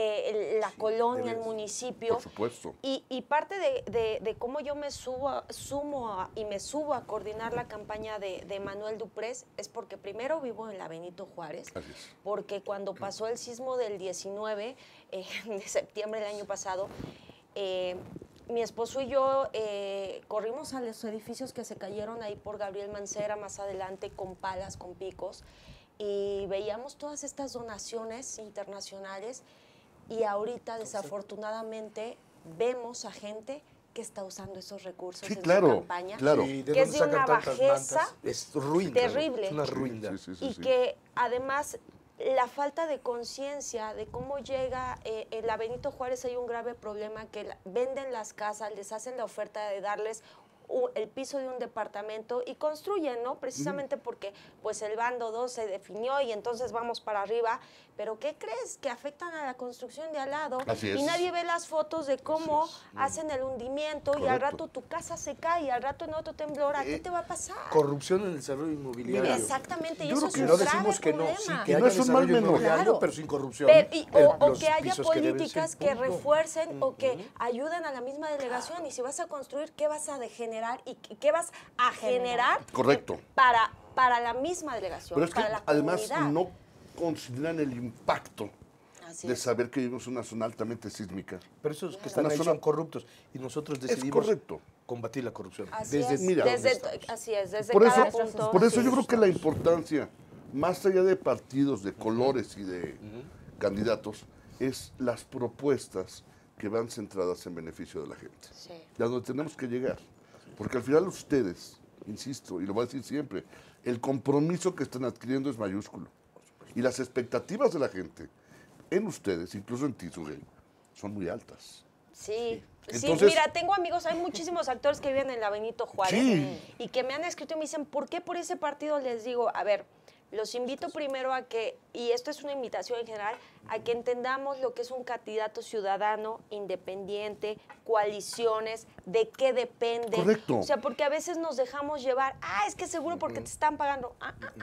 la colonia, el municipio. Por supuesto. Y parte de cómo yo me sumo a coordinar la campaña de Manuel Duprés es porque primero vivo en la Benito Juárez, Así es. porque cuando pasó el sismo del 19 de septiembre del año pasado, mi esposo y yo corrimos a los edificios que se cayeron ahí por Gabriel Mancera, más adelante, con palas, con picos, y veíamos todas estas donaciones internacionales, y ahorita desafortunadamente vemos a gente que está usando esos recursos Sí, en claro, su campaña, claro. ¿Y de que es dónde de sacan una tantas bajeza mantas? Es ruina. terrible. Es una ruina. Sí, sí, sí, y sí. que además la falta de conciencia de cómo llega, en la Benito Juárez hay un grave problema que venden las casas, les hacen la oferta de darles el piso de un departamento y construyen, ¿no? Precisamente porque pues el bando 2 se definió y entonces vamos para arriba. Pero ¿qué crees? Que afectan a la construcción de al lado. Así es. Y nadie ve las fotos de cómo hacen el hundimiento y al Correcto. rato tu casa se cae y al rato en otro temblor. ¿A qué te va a pasar? Corrupción en el desarrollo inmobiliario. Exactamente, y Yo eso creo es que un No grave decimos que no, problema. sí, Y que no haya es un mal desarrollo menor. inmobiliario, Claro. pero sin corrupción. O Los que haya pisos que deben políticas ser, que punto. refuercen o que ayuden a la misma delegación. Y si vas a construir, ¿qué vas a degenerar y qué vas a generar Correcto. para la misma delegación, Pero es que para la además comunidad? no consideran el impacto Así de es. saber que vivimos en una zona altamente sísmica. Pero esos que están Una ahí zona- son corruptos y nosotros Es decidimos correcto. combatir la corrupción. Así desde es, mira, desde, donde estamos. así es, desde Por cada eso, punto. por eso Así yo es. creo que la importancia, más allá de partidos, de colores y de candidatos, es las propuestas que van centradas en beneficio de la gente. Sí. Y a donde tenemos que llegar. Porque al final ustedes, insisto, y lo voy a decir siempre, el compromiso que están adquiriendo es mayúsculo. Y las expectativas de la gente en ustedes, incluso en ti, Sugey, son muy altas. Sí. Sí, Entonces- mira, tengo amigos, hay muchísimos actores que viven en la Benito Juárez Sí. y que me han escrito y me dicen, ¿por qué por ese partido? Les digo, a ver, los invito primero a que, y esto es una invitación en general, a que entendamos lo que es un candidato ciudadano, independiente, coaliciones, de qué depende. Correcto. O sea, porque a veces nos dejamos llevar, es que seguro porque te están pagando.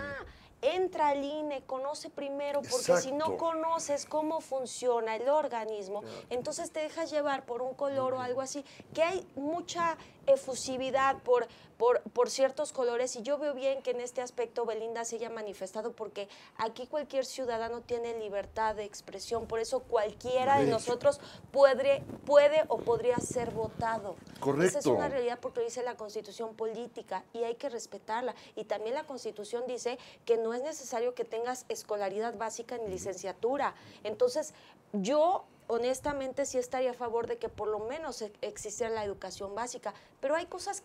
Entra al INE, conoce primero, porque si no Exacto. conoces cómo funciona el organismo, entonces te dejas llevar por un color o algo así, que hay mucha efusividad por ciertos colores, y yo veo bien que en este aspecto Belinda se haya manifestado, porque aquí cualquier ciudadano tiene libertad de expresión, por eso cualquiera de nosotros puede o podría ser votado. Correcto. Esa es una realidad porque lo dice la Constitución política y hay que respetarla. Y también la Constitución dice que no es necesario que tengas escolaridad básica ni licenciatura. Entonces, yo honestamente sí estaría a favor de que por lo menos existiera la educación básica, pero hay cosas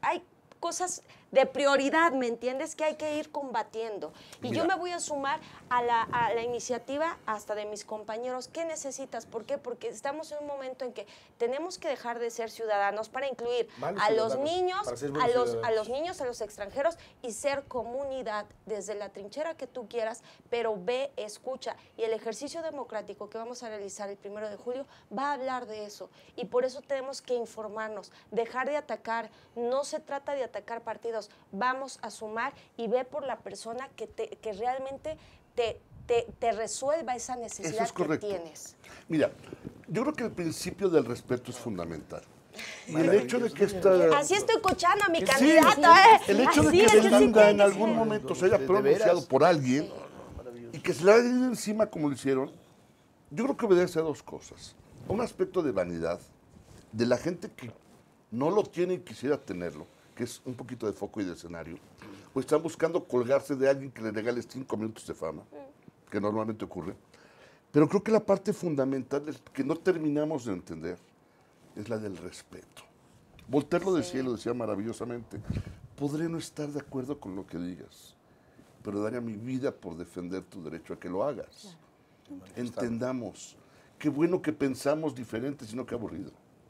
de prioridad, ¿me entiendes? Que hay que ir combatiendo. Y Mira. yo me voy a sumar a la iniciativa hasta de mis compañeros. ¿Qué necesitas? ¿Por qué? Porque estamos en un momento en que tenemos que dejar de ser ciudadanos para incluir Malos a los ciudadanos, niños, para ser a buenos los ciudadanos. niños, a los extranjeros y ser comunidad desde la trinchera que tú quieras, pero ve, escucha. Y el ejercicio democrático que vamos a realizar el 1 de julio va a hablar de eso. Y por eso tenemos que informarnos, dejar de atacar. No se trata de atacar partidos, vamos a sumar y ve por la persona que realmente te resuelva esa necesidad Eso es que correcto. tienes. Mira, yo creo que el principio del respeto es fundamental. Y el hecho de que esta... Así estoy escuchando a mi Sí, candidato, ¿eh? el hecho de Así que es, sí Belinda tiene en que algún ser. momento se haya de pronunciado veras. por alguien y que se le haya ido encima como lo hicieron, yo creo que obedece a dos cosas. A un aspecto de vanidad, de la gente que no lo tiene y quisiera tenerlo, que es un poquito de foco y de escenario, o están buscando colgarse de alguien que le regale 5 minutos de fama, que normalmente ocurre. Pero creo que la parte fundamental que no terminamos de entender es la del respeto. Voltaire lo decía y lo decía maravillosamente. Podré no estar de acuerdo con lo que digas, pero daría mi vida por defender tu derecho a que lo hagas. Entendamos. Qué bueno que pensamos diferente, sino que aburrido.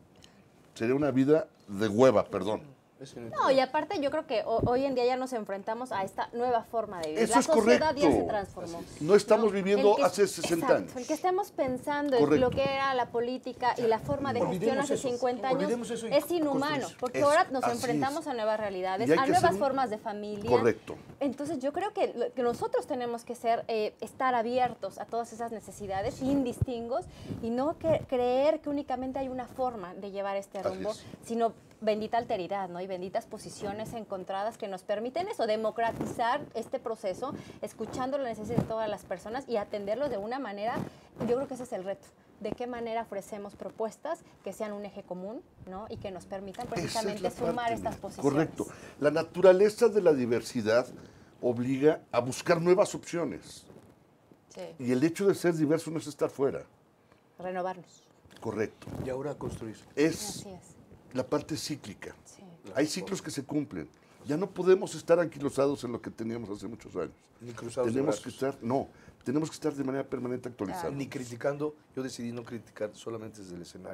Sería una vida de hueva, perdón. No, y aparte yo creo que hoy en día ya nos enfrentamos a esta nueva forma de vivir. Eso La es sociedad ya se correcto. transformó. No estamos viviendo El que- hace 60 exacto, años. El que estemos pensando en Correcto. lo que era la política y la forma de gestión Olvidemos hace eso, 50 años olvidemos eso y es inhumano, construir. porque Eso, ahora nos así enfrentamos es. a nuevas realidades, Y hay a que nuevas ser- formas de familia. Correcto. Entonces yo creo que lo que nosotros tenemos que ser, estar abiertos a todas esas necesidades sin distingos y no creer que únicamente hay una forma de llevar este Así rumbo, es. sino bendita alteridad, ¿no? Y benditas posiciones encontradas que nos permiten eso, democratizar este proceso, escuchando las necesidades de todas las personas y atenderlos de una manera, yo creo que ese es el reto. De qué manera ofrecemos propuestas que sean un eje común, ¿no? Y que nos permitan Esa es precisamente la sumar parte, estas mira. posiciones. Correcto. La naturaleza de la diversidad obliga a buscar nuevas opciones. Sí. Y el hecho de ser diverso no es estar fuera. Renovarnos. Correcto. Y ahora construir. Es Así es. la parte cíclica. Sí. Hay ciclos que se cumplen. Ya no podemos estar anquilosados en lo que teníamos hace muchos años. Ni cruzados de Tenemos que brazos. estar, tenemos que estar de manera permanente actualizados. Ni criticando, yo decidí no criticar solamente desde el escenario.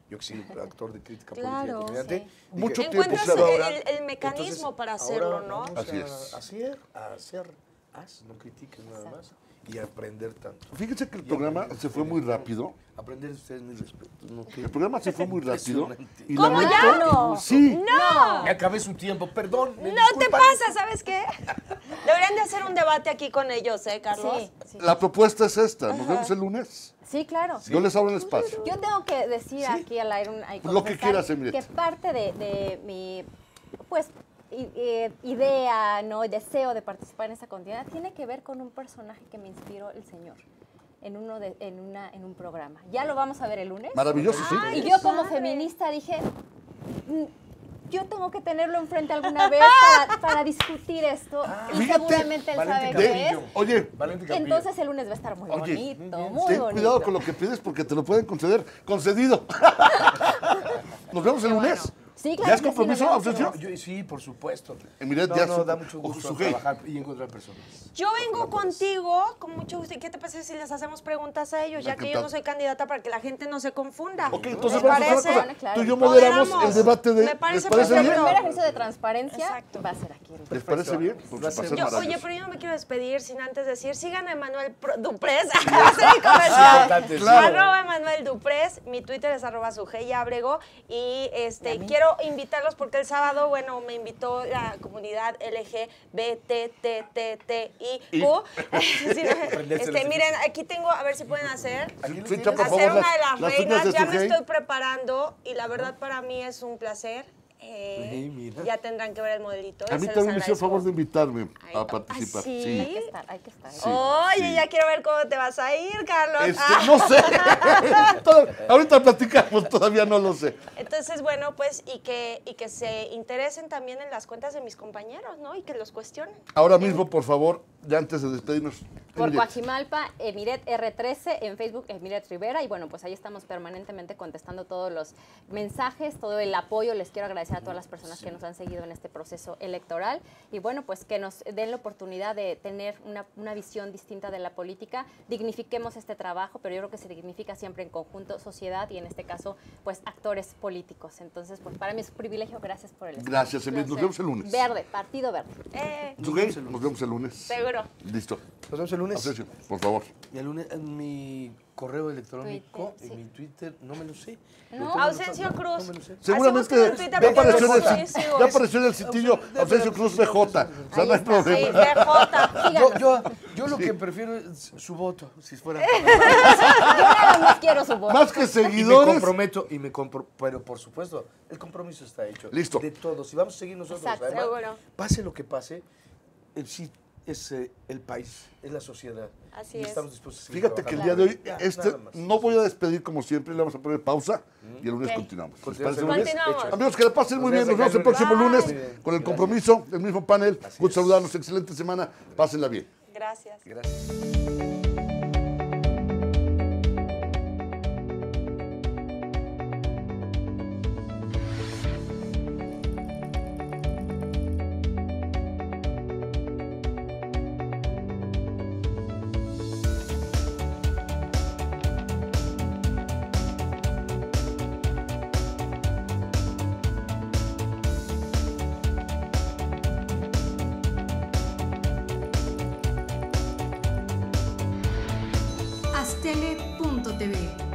yo que soy actor de crítica Claro, política, comediante, sí. dije, Mucho tiempo Encuentras se ha dado. el mecanismo para hacerlo, ¿no? Vamos Así a es. hacer, no critiques nada más y aprender tanto. Fíjense que el programa se fue muy rápido. Aprender de ustedes mis respetos. ¿No? El programa se fue muy rápido. Impresionante. Y ¿Cómo lamento- ya? No. Sí. ¡No! Me acabé su tiempo, perdón. me No te disculpan. pasa, ¿sabes qué? Deberían de hacer un debate aquí con ellos, Carlos? Sí, sí. La propuesta es esta. Nos vemos el lunes. Sí, claro. Yo les abro el espacio. Yo tengo que decir aquí al aire Lo que quieras, Emilet. que parte de mi pues idea, ¿no? Y deseo de participar en esta contienda tiene que ver con un personaje que me inspiró el señor en un programa. Ya lo vamos a ver el lunes. Maravilloso, sí. Y yo como feminista dije, yo tengo que tenerlo enfrente alguna vez para discutir esto. Y fíjate, seguramente él sabe Valente qué es. Campillo. Oye, Valente Campillo. Entonces el lunes va a estar muy Oye, bonito, muy ten bonito. cuidado con lo que pides porque te lo pueden conceder. Concedido. Nos vemos el lunes. Sí, claro ¿Ya es que sí, compromiso, nos vemos el ausencia? Sí, por supuesto. Emilet, no, ya da mucho gusto Sujei. trabajar y encontrar personas. Yo vengo contigo con mucho gusto. ¿Y qué te parece si les hacemos preguntas a ellos? Ya que yo no soy candidata para que la gente no se confunda. Ok, entonces ¿Les vamos a hacer una parece? cosa. Claro. Tú y yo moderamos Moderamos. el debate de... Me parece ¿Les parece El bien? perfecto. primer ejercicio de transparencia Exacto. va a ser aquí. ¿Les parece bien? Porque va a ser Oye, maravilloso. pero yo no me quiero despedir sin antes decir, sigan a Emanuel Duprés, va a ser mi comercial. Importante, claro. Arroba Emanuel Duprés, mi Twitter es arroba Sujei Ábrego y quiero invitarlos porque el sábado, bueno, me invitó la comunidad LGBTTTIQ. Miren, aquí tengo, a ver si pueden hacer. Ficha, por Hacer favor, una de las las reglas, uñas de ya me Sujei. estoy preparando y la verdad para mí es un placer. mira. Ya tendrán que ver el modelito. A mí se los también me hizo el agradezco. favor de invitarme Ay, a participar. ¿sí? Sí. Hay que estar. Sí, Oye, sí. ya quiero ver cómo te vas a ir, Carlos. No sé. Ahorita platicamos, todavía no lo sé. Entonces, bueno, pues, y que se interesen también en las cuentas de mis compañeros, ¿no? Y que los cuestionen. Ahora mismo, por favor, ya antes de despedirnos. Por Emilet, Coajimalpa, Emiret R13, en Facebook Emiret Rivera, y bueno, pues ahí estamos permanentemente contestando todos los mensajes, todo el apoyo. Les quiero agradecer a todas las personas que nos han seguido en este proceso electoral, y bueno, pues que nos den la oportunidad de tener una visión distinta de la política, dignifiquemos este trabajo, pero yo creo que se dignifica siempre en conjunto, sociedad, y en este caso, pues actores políticos. Entonces, pues para mí es un privilegio, gracias por el espacio. Gracias, Emilet. Nos vemos el lunes. Verde, Partido Verde. Sujei, nos vemos el lunes. Seguro. Listo. Nos vemos el lunes. Ausencio, por favor. Y el lunes en mi correo electrónico, Twitter, sí. en mi Twitter, no me lo sé. No. Ausencio Cruz. No me lo sé. Seguramente Así búsquenlo en Twitter ya porque apareció, no en sé el, si sit- sigo. ya apareció en el sitio Ausencio Cruz BJ. O sea, Ahí no hay está, Sí, problema. BJ. Yo lo que prefiero es su voto, si fuera. Yo nada más quiero su voz. Más que Y me seguidores. comprometo, pero por supuesto, el compromiso está hecho. Listo. De todos. Y vamos a seguir nosotros. Exacto. Además, Seguro. pase lo que pase, sí es el país, es la sociedad. Así y es. estamos dispuestos a seguir Fíjate que el día trabajando. de hoy, Ya, nada más. no voy a despedir como siempre, le vamos a poner pausa y el lunes continuamos. ¿Les parece bien? Continuamos. Amigos, que la pasen muy Nos bien. Nos vemos el vemos próximo el lunes. lunes Bye. con el compromiso, el mismo panel. Gusto saludarlos. Excelente semana. Pásenla bien. Gracias. Gracias. Astele.tv